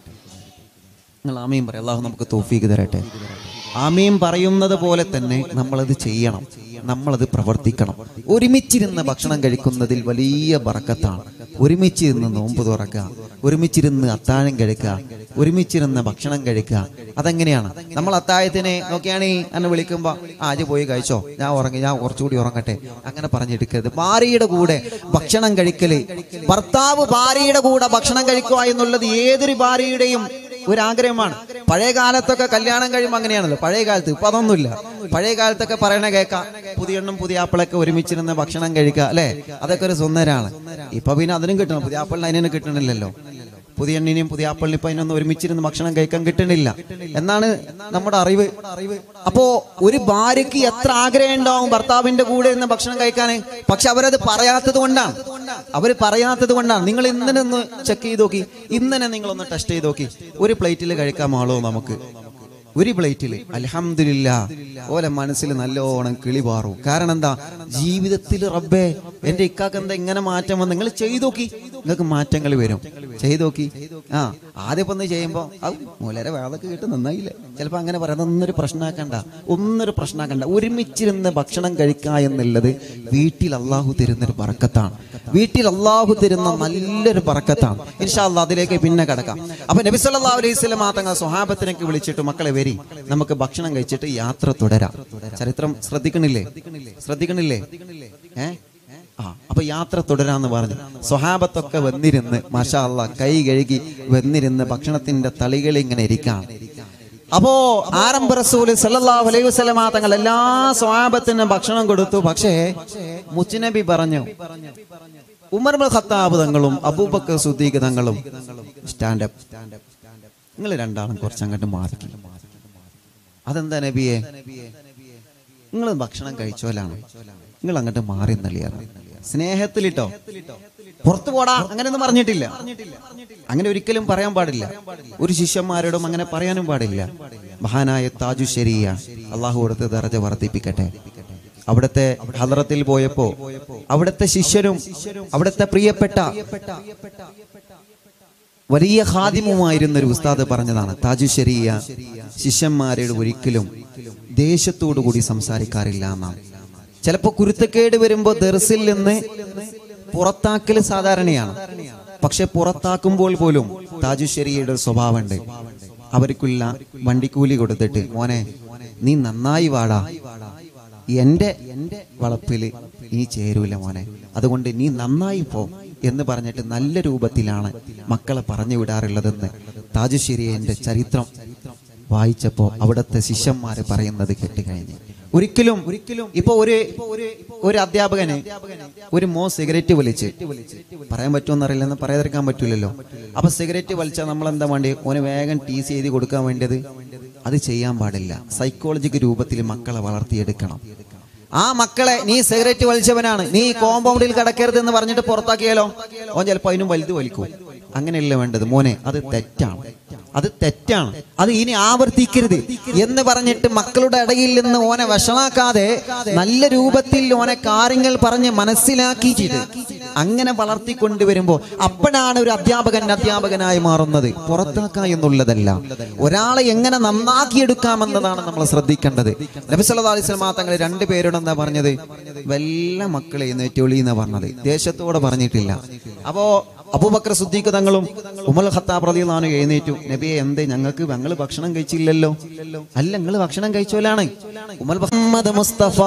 നിങ്ങൾ ആമീൻ പറയും. അള്ളാഹു നമുക്ക് തൗഫീക്ക് തരട്ടെ. ആമീൻ പറയുന്നത് പോലെ തന്നെ നമ്മളത് ചെയ്യണം, നമ്മളത് പ്രവർത്തിക്കണം. ഒരുമിച്ചിരുന്ന് ഭക്ഷണം കഴിക്കുന്നതിൽ വലിയ ബറക്കത്താണ്. ഒരുമിച്ചിരുന്ന് നോമ്പ് തുറക്കുക, ഒരുമിച്ചിരുന്ന് അത്താഴം കഴിക്കുക, ഒരുമിച്ചിരുന്ന് ഭക്ഷണം കഴിക്കുക. അതെങ്ങനെയാണ്? നമ്മൾ അത്താഴത്തിനെ നോക്കിയാണ് എന്നെ വിളിക്കുമ്പോൾ ആജ് പോയി കഴിച്ചോ, ഞാൻ ഉറങ്ങി, ഞാൻ കുറച്ചുകൂടി ഉറങ്ങട്ടെ, അങ്ങനെ പറഞ്ഞെടുക്കരുത്. ഭാര്യയുടെ കൂടെ ഭക്ഷണം കഴിക്കല്, ഭർത്താവ് ഭാര്യയുടെ കൂടെ ഭക്ഷണം കഴിക്കുക എന്നുള്ളത് ഏതൊരു ഭാര്യയുടെയും ഒരാഗ്രഹമാണ്. പഴയ കാലത്തൊക്കെ കല്യാണം കഴിയുമ്പോൾ അങ്ങനെയാണല്ലോ. പഴയ കാലത്ത് ഇപ്പൊ അതൊന്നുമില്ല. പഴയ കാലത്തൊക്കെ പറയണ കേൾക്കാം, പുതിയ എണ്ണും പുതിയ ആപ്പിളൊക്കെ ഒരുമിച്ചിരുന്ന് ഭക്ഷണം കഴിക്കുക, അല്ലെ? അതൊക്കെ ഒരു സുന്ദരാണ്. ഇപ്പൊ പിന്നെ അതിനും കിട്ടണം, പുതിയ ആപ്പിളിന് അതിനും കിട്ടണില്ലല്ലോ. പുതിയ എണ്ണിനെയും പുതിയ ആപ്പിളിനും ഇപ്പൊ അതിനൊന്നും ഒരുമിച്ചിരുന്ന് ഭക്ഷണം കഴിക്കാൻ കിട്ടണില്ല എന്നാണ് നമ്മുടെ അറിവ്. അപ്പോ ഒരു ഭാര്യയ്ക്ക് എത്ര ആഗ്രഹം ഉണ്ടാവും ഭർത്താവിന്റെ കൂടെ ഇരുന്ന് ഭക്ഷണം കഴിക്കാന്, പക്ഷെ അവരത് പറയാത്തത് കൊണ്ടാണ്. നിങ്ങൾ ഇന്നലെ ഒന്ന് ചെക്ക് ചെയ്ത് നോക്കി, ഇന്നലെ നിങ്ങളൊന്ന് ടെസ്റ്റ് ചെയ്ത് നോക്കി, ഒരു പ്ലേറ്റിൽ കഴിക്കാമാളോ നമുക്ക്? ഒരു പ്ലേറ്റിൽ അൽഹംദുലില്ലാഹ് ഓലെ മനസ്സിൽ നല്ലോണം കിളി പാറും. കാരണം എന്താ? ജീവിതത്തിൽ റബ്ബേ എന്റെ ഇക്കാക്ക് എന്താ ഇങ്ങനെ മാറ്റം വന്ന് നിങ്ങൾ ചെയ്തു നോക്കി, നിങ്ങൾക്ക് മാറ്റങ്ങൾ വരും. ചെയ്തു നോക്കി. ആദ്യം ഒന്ന് ചെയ്യുമ്പോൾ മൂലരെ വേളൊക്കെ കിട്ടും, നന്നായില്ലേ? ചിലപ്പോൾ അങ്ങനെ പറയാം. ഒന്നൊരു പ്രശ്നമാക്കണ്ട. ഒരുമിച്ചിരുന്ന് ഭക്ഷണം കഴിക്കുക എന്നുള്ളത് വീട്ടിൽ അള്ളാഹു തരുന്നൊരു ബറക്കത്താണ്. വീട്ടിൽ അള്ളാഹു തരുന്ന നല്ലൊരു ബറക്കത്താണ്. ഇൻഷാ അല്ലാഹ് അതിലേക്ക് പിന്നെ കിടക്കാം. അപ്പൊ നബി സല്ലല്ലാഹു അലൈഹി വസല്ലം തങ്ങൾ സ്വഹാബത്തിനൊക്കെ വിളിച്ചിട്ട്, മക്കളെ വരി, നമുക്ക് ഭക്ഷണം കഴിച്ചിട്ട് യാത്ര തുടരാം. ചരിത്രം ശ്രദ്ധിക്കണില്ലേ? അപ്പൊ യാത്ര തുടരാന്ന് പറഞ്ഞു. സ്വഹാബത്തൊക്കെ വന്നിരുന്ന് മാഷാ അല്ലാഹ് കൈ കഴുകി വന്നിരുന്ന് ഭക്ഷണത്തിന്റെ തളികൾ ഇങ്ങനെ ഇരിക്കാണ്. അപ്പോ ആരംഭ റസൂൽ സല്ലല്ലാഹു അലൈഹി വസല്ലം തങ്ങൾ എല്ലാ സ്വഹാബത്തിനും ഭക്ഷണം കൊടുത്തു. പക്ഷേ മുത്തുനബി പറഞ്ഞു, ഉമർ ഇബ്നുൽ ഖത്താബ് തങ്ങളും അബൂബക്കർ സിദ്ദീഖ് തങ്ങളും സ്റ്റാൻഡപ്പ്, നിങ്ങൾ രണ്ടാളും കുറച്ചങ്ങോട്ട് മാറി. അതെന്താ നബിയെ? നിങ്ങൾ ഭക്ഷണം കഴിച്ചോലാണ്, നിങ്ങൾ അങ്ങോട്ട് മാറി എന്നറിയാറ്. സ്നേഹത്തിലിട്ടോ, പുറത്തു പോടാ അങ്ങനെയൊന്നും പറഞ്ഞിട്ടില്ല. അങ്ങനെ ഒരിക്കലും പറയാൻ പാടില്ല. ഒരു ശിഷ്യന്മാരോടും അങ്ങനെ പറയാനും പാടില്ല. മഹാനായ താജു ശരിയ അള്ളാഹു കൊടുത്ത് ദറജ വർദ്ധിപ്പിക്കട്ടെ. അവിടുത്തെ ഹദ്റത്തിൽ പോയപ്പോ അവിടുത്തെ ശിഷ്യനും അവിടുത്തെ പ്രിയപ്പെട്ട വലിയ ഖാദിമുമായിരുന്ന ഒരു ഉസ്താദ് പറഞ്ഞതാണ്, താജു ശരിയ ശിഷ്യന്മാരോട് ഒരിക്കലും ദേഷ്യത്തോടു കൂടി സംസാരിക്കാറില്ല എന്നാണ്. ചിലപ്പോ കുരുത്തക്കേട് വരുമ്പോ ദർസിൽ നിന്ന് പുറത്താക്കൽ സാധാരണയാണ്. പക്ഷെ പുറത്താക്കുമ്പോൾ പോലും താജു ശരിയയുടെ ഒരു സ്വഭാവമുണ്ട്. അവർക്കുള്ള വണ്ടിക്കൂലി കൊടുത്തിട്ട്, മോനെ നീ നന്നായി വാടാ, എന്റെ വളപ്പില് നീ ചേരൂല മോനെ, അതുകൊണ്ട് നീ നന്നായി പോ എന്ന് പറഞ്ഞിട്ട് നല്ല രൂപത്തിലാണ് മക്കളെ പറഞ്ഞു വിടാറുള്ളതെന്ന് താജു ശരിയന്റെ ചരിത്രം വായിച്ചപ്പോ അവിടുത്തെ ശിഷ്യന്മാര് പറയുന്നത് കേട്ടുകഴിഞ്ഞ്. ഒരിക്കലും ഇപ്പൊ ഒരു അധ്യാപകന് ഒരു സിഗരറ്റ് വലിച്ച്, പറയാൻ പറ്റുമെന്നറിയില്ലെന്ന് പറയാതിരിക്കാൻ പറ്റൂലല്ലോ. അപ്പൊ സിഗരറ്റ് വലിച്ചാൽ നമ്മൾ എന്താ വേണ്ടി? ഓന് വേഗം TC എഴുതി കൊടുക്കാൻ വേണ്ടത്? അത് ചെയ്യാൻ പാടില്ല. സൈക്കോളജിക്ക് രൂപത്തിൽ മക്കളെ വളർത്തിയെടുക്കണം. ആ മക്കളെ നീ സിഗരറ്റ് വലിച്ചവനാണ്, നീ കോമ്പൗണ്ടിൽ കിടക്കരുത് എന്ന് പറഞ്ഞിട്ട് പുറത്താക്കിയാലോ ഓൻ ചിലപ്പോ അതിനും വലുത് വലിക്കും. അങ്ങനെയല്ല വേണ്ടത്. മോനെ അത് തെറ്റാണ്, അത് ഇനി ആവർത്തിക്കരുത് എന്ന് പറഞ്ഞിട്ട് മക്കളുടെ ഇടയിൽ നിന്ന് ഓനെ വഷളാക്കാതെ നല്ല രൂപത്തിൽ ഓനെ കാര്യങ്ങൾ പറഞ്ഞ് മനസ്സിലാക്കിയിട്ട് അങ്ങനെ വളർത്തിക്കൊണ്ടുവരുമ്പോ അപ്പോഴാണ് ഒരു അധ്യാപകനായി മാറുന്നത്. പുറത്താക്കുക എന്നുള്ളതല്ല, ഒരാളെ എങ്ങനെ നന്നാക്കിയെടുക്കാമെന്നതാണ് നമ്മൾ ശ്രദ്ധിക്കേണ്ടത്. നബി സല്ലല്ലാഹു അലൈഹി വസല്ലം തങ്ങൾ 2 പേരോട് എന്താ പറഞ്ഞത്? വല്ല മക്കളെ എഴുന്നേറ്റൊളി എന്നാ പറഞ്ഞത്, ദേശത്തോടെ പറഞ്ഞിട്ടില്ല. അപ്പോ അബൂബക്കർ സിദ്ദീഖ് തങ്ങളും ഉമർ ഖത്താബ് റളിയല്ലാഹു അൻഹു എഴുന്നേറ്റു. നബിയെ എന്തേ? ഞങ്ങൾ ഭക്ഷണം കഴിച്ചില്ലല്ലോ. അല്ല, നിങ്ങൾ ഭക്ഷണം കഴിച്ചോലാണ്. ഉമർ മുഹമ്മദ് മുസ്തഫ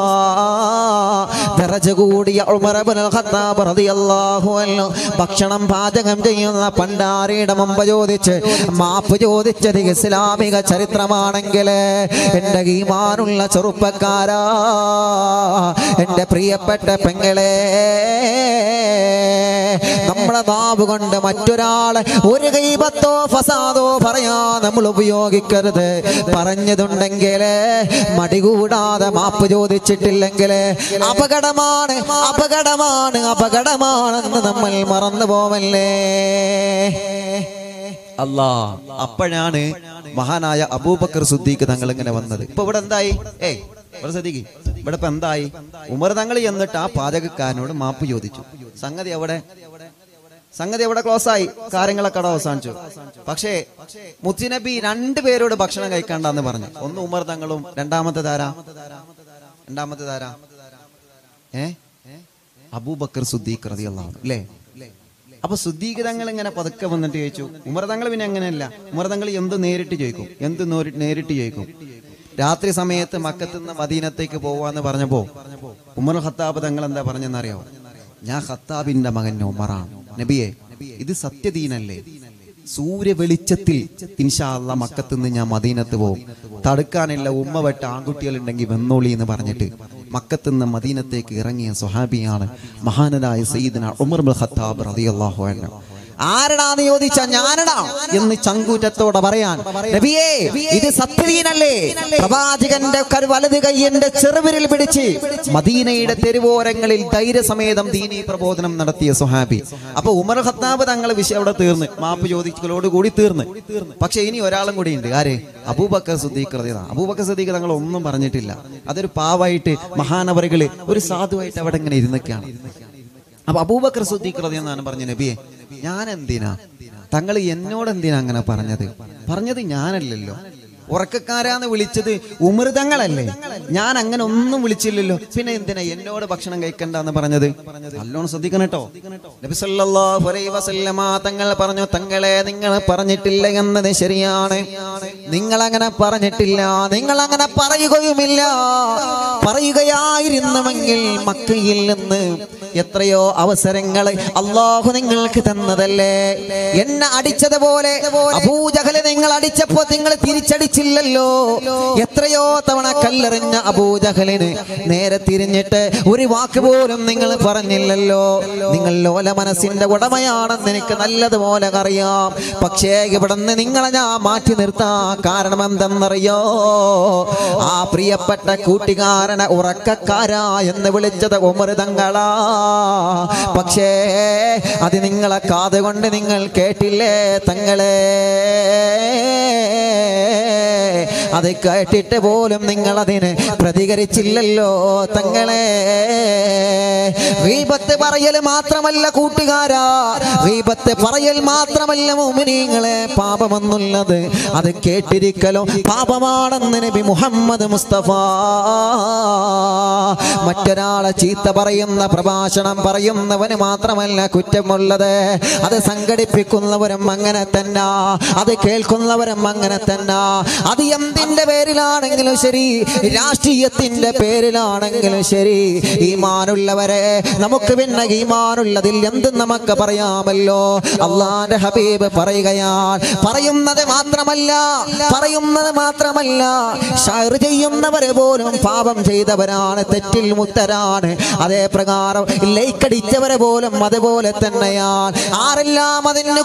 ദറജ കൂടിയ ഉമർ ഇബ്നുൽ ഖത്താബ് റളിയല്ലാഹു അൻഹു ഭക്ഷണം പാചകം ചെയ്യുന്ന പണ്ടാരിയുടെ മുമ്പ് മാപ്പ് ചോദിച്ചത് ഇസ്ലാമിക ചരിത്രമാണെങ്കിൽ എന്റെ ഈമാനുള്ള ചെറുപ്പക്കാരാ, എന്റെ പ്രിയപ്പെട്ട പെങ്ങളെ, നമ്മുടെ നാവ് കൊണ്ട് മറ്റൊരാളെ ഒരു ഗീബത്തോ ഫസാദോ പറയാ നമ്മൾ ഉപയോഗിക്കരുത്. പറഞ്ഞതുണ്ടെങ്കിൽ മടികൂടാതെ മാപ്പ് ചോദിച്ചിട്ടില്ലെങ്കിൽ അപകടമാണ്, അപകടമാണ്, അപകടമാണെന്ന് നമ്മൾ മറന്നു പോവല്ലേ. അല്ലാ, അപ്പോഴാണ് മഹാനായ അബൂബക്കർ സിദ്ദീഖ് തങ്ങൾ ഇങ്ങനെ വന്നത്. ഇപ്പൊ ഇവിടെ എന്തായി? സിദ്ദീഖ് ഇവിടെ ഇപ്പൊ എന്തായി? ഉമർ തങ്ങൾ എന്നിട്ട് ആ പാചകക്കാരനോട് മാപ്പ് ചോദിച്ചു. സംഗതി എവിടെ ക്ലോസ് ആയി, കാര്യങ്ങളൊക്കെ അവിടെ അവസാനിച്ചു. പക്ഷേ മുത്തുനബി രണ്ടുപേരോട് ഭക്ഷണം കഴിക്കണ്ടെന്ന് പറഞ്ഞു. ഒന്ന് ഉമർ തങ്ങളും, രണ്ടാമത്തെ താര അബൂബക്കർ സിദ്ദീഖ് റളിയല്ലാഹു അൻഹു അല്ലേ. അപ്പൊ സിദ്ദീഖ് തങ്ങൾ ഇങ്ങനെ പതുക്കെ വന്നിട്ട് ചോദിച്ചു. ഉമർ തങ്ങൾ പിന്നെ അങ്ങനെയല്ല. ഉമർ തങ്ങൾ എന്ത് നേരിട്ട് ചോദിക്കും. രാത്രി സമയത്ത് മക്കത്ത് നിന്ന് മദീനത്തേക്ക് പോവാന്ന് പറഞ്ഞപ്പോ ഉമർ ഖത്താബ് തങ്ങൾ എന്താ പറഞ്ഞെന്നറിയോ? ഞാൻ ഖത്താബിന്റെ മകൻ ഉമറാണ്. നബിയെ, ഇത് സത്യദീനല്ലേ? സൂര്യ വെളിച്ചത്തിൽ ഇൻഷാ അല്ലാഹ് മക്കത്ത് നിന്ന് ഞാൻ മദീനത്ത് പോകും. തടുക്കാനില്ല ഉമ്മ വെട്ട ആൺകുട്ടികളുണ്ടെങ്കിൽ വെന്നോളി എന്ന് പറഞ്ഞിട്ട് മക്കത്ത് നിന്ന് മദീനത്തേക്ക് ഇറങ്ങിയ സ്വഹാബിയാണ് മഹാനരായ സയ്യിദുനാ ഉമർ ഇബ്നുൽ ഖത്താബ് റളിയല്ലാഹു അൻഹു. ആരടാന്ന് ചോദിച്ചാ ഞാനടാ എന്ന് ചങ്കൂറ്റത്തോടെ പറയാൻ, നബിയേ ഇത് സത്യദീനല്ലേ? പ്രവാചകന്റെ വലത് കൈയ്യന്റെ ചെറുവിരൽ പിടിച്ച് മദീനയുടെ തെരുവോരങ്ങളിൽ ധൈര്യസമേതം ദീനീ പ്രബോധനം നടത്തിയ സ്വഹാബി. അപ്പൊ ഉമർ ഖത്താബ് തങ്ങളെ വിഷയം അവിടെ തീർന്ന്, മാപ്പ് ചോദിക്കലോടുകൂടി തീർന്ന്. പക്ഷെ ഇനി ഒരാളും കൂടി ഉണ്ട്. ആര്? അബൂബക്കർ സിദ്ദീഖ് റളിയല്ലാഹു. അബൂബക്കർ സിദ്ദീഖ് തങ്ങൾ ഒന്നും പറഞ്ഞിട്ടില്ല. അതൊരു പാവായിട്ട് മഹാനവറുകള് ഒരു സാധുവായിട്ട് അവിടെ ഇങ്ങനെ ഇരുന്നൊക്കെയാണ്. അപ്പൊ അബൂബക്കർ സിദ്ദീഖ് റളിയല്ലാഹു അൻഹു പറഞ്ഞു, നബിയെ ഞാൻ എന്തിനാ, തങ്ങൾ എന്നോട് എന്തിനാ അങ്ങനെ പറഞ്ഞത് ഞാനല്ലല്ലോ. ഉറക്കക്കാരാന്ന് വിളിച്ചത് ഉമർ തങ്ങളല്ലേ, ഞാൻ അങ്ങനെ ഒന്നും വിളിച്ചില്ലല്ലോ. പിന്നെ എന്തിനാ എന്നോട് ഭക്ഷണം കഴിക്കണ്ടെന്ന് പറഞ്ഞത്? നല്ലോണം ശ്രദ്ധിക്കണം കേട്ടോ. നബി സല്ലല്ലാഹു അലൈഹി വസല്ലമ തങ്ങൾ പറഞ്ഞു, തങ്ങളെ നിങ്ങൾ പറഞ്ഞിട്ടില്ല എന്നത് ശരിയാണ്. നിങ്ങൾ അങ്ങനെ പറഞ്ഞിട്ടില്ല, നിങ്ങൾ അങ്ങനെ പറയുകയുമില്ല. പറയുകയായിരുന്നുവെങ്കിൽ മക്കയിൽ നിന്ന് എത്രയോ അവസരങ്ങൾ അല്ലാഹു നിങ്ങൾക്ക് തന്നതല്ലേ. എന്നെ അടിച്ചതുപോലെ അബൂജഹൽ നിങ്ങൾ അടിച്ചപ്പോ നിങ്ങൾ തിരിച്ചടിച്ചില്ലല്ലോ. എത്രയോ തവണ കല്ലെറിഞ്ഞ അബൂജഹലിന് നേരെ തിരിഞ്ഞിട്ട് ഒരു വാക്ക് പോലും നിങ്ങൾ പറഞ്ഞില്ലല്ലോ. നിങ്ങൾ ലോല മനസ്സിന്റെ ഉടമയാണെന്ന് എനിക്ക് നല്ലതുപോലെ അറിയാം. പക്ഷേ ഇവിടുന്ന് നിങ്ങളെ ഞാൻ മാറ്റി നിർത്താൻ കാരണം എന്തെന്നറിയോ? ആ പ്രിയപ്പെട്ട കൂട്ടുകാരനെ ഉറക്കക്കാരാ എന്ന് വിളിച്ചത് ഉമർ തങ്ങളാ. പക്ഷേ അത് നിങ്ങളെ കാതുകൊണ്ട് നിങ്ങൾ കേട്ടില്ലേ തങ്ങളെ? അത് കേട്ടിട്ട് പോലും നിങ്ങൾ അതിന് പ്രതികരിച്ചില്ലല്ലോ തങ്ങളെ. ഗീബത്ത് പറയൽ മാത്രമല്ല കൂട്ടുകാരാ, ഗീബത്ത് പറയൽ മാത്രമല്ല മുഅ്മിനീങ്ങളെ പാപമെന്നുള്ളത്, അത് കേട്ടിരിക്കലോ പാപമാണെന്ന് നബി മുഹമ്മദ് മുസ്തഫ. മറ്റൊരാളെ ചീത്ത പറയുന്ന പ്രഭാഷണം പറയുന്നവന് മാത്രമല്ല കുറ്റമുള്ളത്, അത് സംഘടിപ്പിക്കുന്നവരും അങ്ങനെ തന്നെ, അത് കേൾക്കുന്നവരും അങ്ങനെ തന്നെ. അത് എന്തിന്റെ പേരിലാണെങ്കിലും ശരി, രാഷ്ട്രീയത്തിന്റെ പേരിലാണെങ്കിലും ശരി, ഈമാനുള്ളവരെ നമുക്ക് പിന്നെ ഈമാനുള്ളതിൽ എന്തും നമുക്ക് പറയാമല്ലോ. അല്ലാഹുവിന്റെ ഹബീബ് പറയുകയാണ്, പറയുന്നത് മാത്രമല്ല ഷാർ ചെയ്യുന്നവരെ പോലും പാപം ചെയ്തവരാണ്, തെറ്റിൽ മുക്തരാണ്. അതേ പ്രകാരം ലൈക്കടിച്ചവരെ പോലും അതുപോലെ തന്നെയാണ്. ആരെല്ലാം അതിന്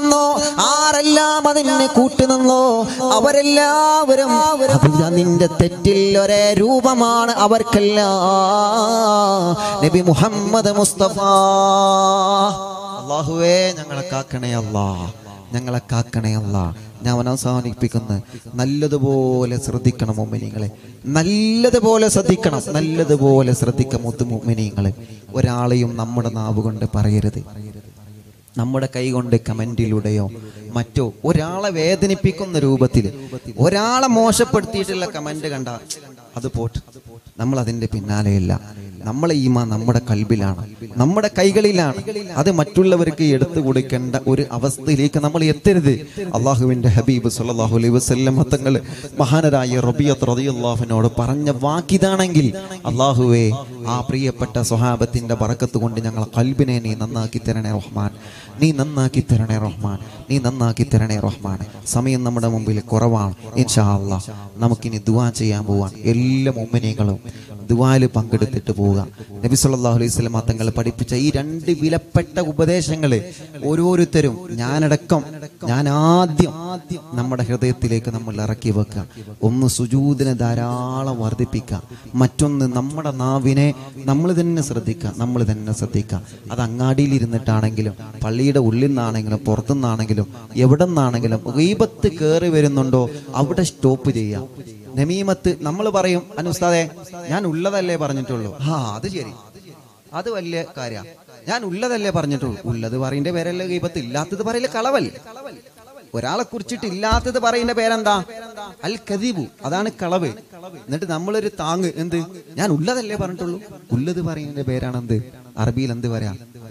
കൂട്ടുനിന്നോ അവരെല്ലാവരും നിന്റെ തെറ്റിൽ ഒരേ രൂപമാണ് അവർക്കെല്ലാം. നബി മുഹമ്മദ് മുസ്തഫ. അല്ലാഹുവേ ഞങ്ങളെ കാക്കണേ അല്ലാ, ഞങ്ങളെ കാക്കണേ അല്ലാ. ഞാൻ അവസാനിപ്പിക്കുന്നു, നല്ലതുപോലെ ശ്രദ്ധിക്കണം മുഅ്മിനീങ്ങളെ, നല്ലതുപോലെ ശ്രദ്ധിക്കണം മുഅ്മിനീങ്ങളെ. ഒരാളെയും നമ്മുടെ നാവ് കൊണ്ട് പറയരുത്, നമ്മുടെ കൈ കൊണ്ട് കമന്റിലൂടെയോ മറ്റോ ഒരാളെ വേദനിപ്പിക്കുന്ന രൂപത്തിൽ, ഒരാളെ മോശപ്പെടുത്തിയിട്ടുള്ള കമന്റ് കണ്ട അത് പോട്ട്, നമ്മൾ അതിന്റെ പിന്നാലെയില്ല. നമ്മളെ ഈമാൻ നമ്മുടെ കൽബിലാണ്, നമ്മുടെ കൈകളിലാണ്. അത് മറ്റുള്ളവർക്ക് എടുത്തു കൊടുക്കേണ്ട ഒരു അവസ്ഥയിലേക്ക് നമ്മൾ എത്തരുത്. അള്ളാഹുവിന്റെ ഹബീബ് സല്ലല്ലാഹു അലൈഹി വസല്ലം തങ്ങൾ മഹാനരായ റബീഅത്ത് റളിയല്ലാഹു അൻഹുവോട് പറഞ്ഞ വാക്കിതാണെങ്കിൽ, അള്ളാഹുവേ ആ പ്രിയപ്പെട്ട സ്വഹാബത്തിന്റെ ബറക്കത്ത് കൊണ്ട് ഞങ്ങളെ കൽബിനെ നീ നന്നാക്കി തരണേ റഹ്മാൻ, നീ നന്നാക്കി തരണേ റഹ്മാൻ. നീ നന്നാക്കി തരണേ റഹ്മാനെ. സമയം നമ്മുടെ മുമ്പിൽ കുറവാണ്. ഇൻഷാ അല്ലാഹ് നമുക്കിനി ദുആ ചെയ്യാൻ പോവാൻ. എല്ലാ മുഅ്മിനീങ്ങളും ദുആയിൽ പങ്കെടുത്തിട്ട് പോവുക. നബി സല്ലല്ലാഹു അലൈഹി വസല്ലം തങ്ങൾ പഠിപ്പിച്ച ഈ 2 വിലപ്പെട്ട ഉപദേശങ്ങൾ ഓരോരുത്തരും ഞാൻ ആദ്യം നമ്മുടെ ഹൃദയത്തിലേക്ക് നമ്മൾ ഇറക്കി വെക്കുക. ഒന്ന് സുജൂദിനെ ധാരാളം വർദ്ധിപ്പിക്കുക. മറ്റൊന്ന് നമ്മുടെ നാവിനെ നമ്മൾ തന്നെ ശ്രദ്ധിക്കുക. അത് അങ്ങാടിയിൽ ഇരുന്നിട്ടാണെങ്കിലും പള്ളിയുടെ ഉള്ളിൽ നിന്നാണെങ്കിലും പുറത്തുനിന്നാണെങ്കിലും എവിടെ നിന്നാണെങ്കിലും ഗീബത്ത് കയറി വരുന്നുണ്ടോ അവിടെ സ്റ്റോപ്പ് ചെയ്യുക. നമീമത്ത് നമ്മൾ പറയും, അനുസ്താദേ ഞാൻ ഉള്ളതല്ലേ പറഞ്ഞിട്ടുള്ളൂ. അത് ശരി, അത് വലിയ കാര്യ. ഞാൻ ഉള്ളതല്ലേ പറഞ്ഞിട്ടുള്ളൂ. ഉള്ളത് പറയുന്ന പേരല്ലേ ഗീബത്ത്, ഇല്ലാത്തത് പറയില്ല കളവല്ലേ. ഒരാളെ കുറിച്ചിട്ട് ഇല്ലാത്തത് പറയുന്ന പേരെന്താ? അൽ കദീബു, അതാണ് കളവ്. എന്നിട്ട് നമ്മളൊരു താങ്ങ്, എന്ത് ഞാൻ ഉള്ളതല്ലേ പറഞ്ഞിട്ടുള്ളൂ. ഉള്ളത് പറയുന്ന പേരാണെന്ത്? അറബിയിൽ എന്ത് പറയാ?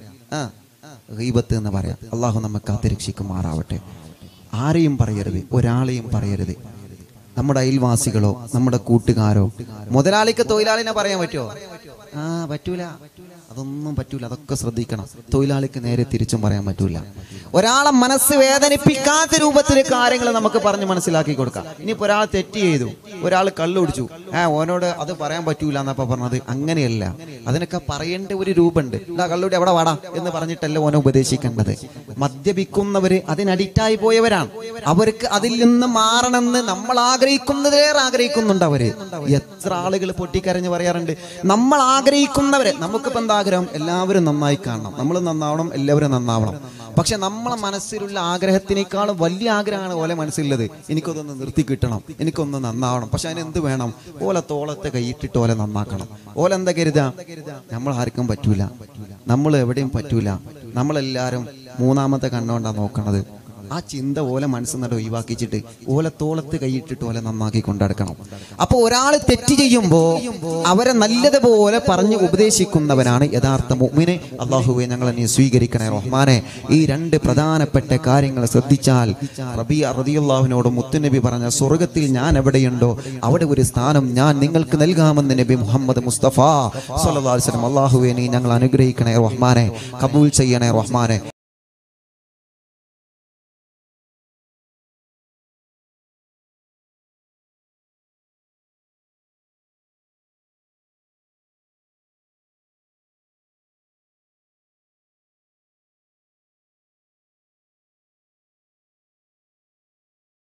ഗീബത്ത് എന്ന് പറയാം. അള്ളാഹു നമ്മെ കാത്തിരക്ഷിക്കുമാറാവട്ടെ. ആരെയും പറയരുത്, ഒരാളെയും പറയരുത്. നമ്മുടെ അയൽവാസികളോ നമ്മുടെ കൂട്ടുകാരോ. മുതലാളിക്ക് തൊഴിലാളിനെ പറയാൻ പറ്റുമോ? പറ്റൂല. അതൊന്നും പറ്റൂല. അതൊക്കെ ശ്രദ്ധിക്കണം. തൊഴിലാളിക്ക് നേരെ തിരിച്ചും പറയാൻ പറ്റൂല. ഒരാളെ മനസ്സ് വേദനിപ്പിക്കാത്ത രൂപത്തിൽ കാര്യങ്ങൾ നമുക്ക് പറഞ്ഞ് മനസ്സിലാക്കി കൊടുക്കാം. ഇനിയിപ്പോ ഒരാൾ തെറ്റ് ചെയ്തു, ഒരാൾ കള്ളു കുടിച്ചു, ഓനോട് അത് പറയാൻ പറ്റൂല എന്നപ്പോ പറഞ്ഞത്. അങ്ങനെയല്ല, അതിനൊക്കെ പറയേണ്ട ഒരു രൂപമുണ്ട്. കള്ളുടി അവിടെ വാടാ എന്ന് പറഞ്ഞിട്ടല്ല ഓനെ ഉപദേശിക്കേണ്ടത്. മദ്യപിക്കുന്നവര് അതിന് അഡിക്റ്റായി പോയവരാണ്. അവർക്ക് അതിൽ നിന്ന് മാറണമെന്ന് നമ്മൾ ആഗ്രഹിക്കുന്നതിലേറെ ആഗ്രഹിക്കുന്നുണ്ട് അവര്. എത്ര ആളുകൾ പൊട്ടിക്കരഞ്ഞ് പറയാറുണ്ട്, നമ്മൾ ആഗ്രഹിക്കുന്നവരെ. നമുക്കിപ്പോ എന്താ ആഗ്രഹം? എല്ലാവരും നന്നായി കാണണം, നമ്മൾ നന്നാവണം, എല്ലാവരും നന്നാവണം. പക്ഷെ നമ്മളെ മനസ്സിലുള്ള ആഗ്രഹത്തിനേക്കാളും വലിയ ആഗ്രഹമാണ് ഓലെ മനസ്സിലുള്ളത്. എനിക്കൊന്ന് നിർത്തി കിട്ടണം, എനിക്കൊന്ന് നന്നാവണം. പക്ഷെ അതിനെന്ത് വേണം? ഓലെ തോളത്തെ കൈയിട്ടിട്ട് ഓലെ നന്നാക്കണം. ഓലെന്താ കരുതാ? നമ്മൾ ആർക്കും പറ്റൂല, നമ്മൾ എവിടെയും പറ്റൂല, നമ്മളെല്ലാരും മൂന്നാമത്തെ കണ്ണുകൊണ്ടാണ് നോക്കണത്. ആ ചിന്ത ഓലെ മനസ്സിൽ നിന്ന് ഒഴിവാക്കിച്ചിട്ട് ഓലെ തോളത്ത് കൈയിട്ടിട്ട് ഓലെ നന്നാക്കി കൊണ്ടടക്കണം. അപ്പൊ ഒരാൾ തെറ്റ് ചെയ്യുമ്പോ അവരെ നല്ലതുപോലെ പറഞ്ഞ് ഉപദേശിക്കുന്നവനാണ് യഥാർത്ഥ മുഅ്മിന്. അല്ലാഹുവേ ഞങ്ങളെ നീ സ്വീകരിക്കണേ റഹ്മാനെ. ഈ 2 പ്രധാനപ്പെട്ട കാര്യങ്ങൾ ശ്രദ്ധിച്ചാൽ റബീഅ റളിയല്ലാഹുവിനോട് മുത്തുനബി പറഞ്ഞ സ്വർഗ്ഗത്തിൽ ഞാൻ എവിടെയുണ്ടോ അവിടെ ഒരു സ്ഥാനം ഞാൻ നിങ്ങൾക്ക് നൽകാമെന്ന് നബി മുഹമ്മദ് മുസ്തഫ സ്വല്ലല്ലാഹു അലൈഹി വസല്ലം. അല്ലാഹുവേ നീ ഞങ്ങൾ അനുഗ്രഹിക്കണേ റഹ്മാനെ, കബൂൽ ചെയ്യണേ റഹ്മാനെ.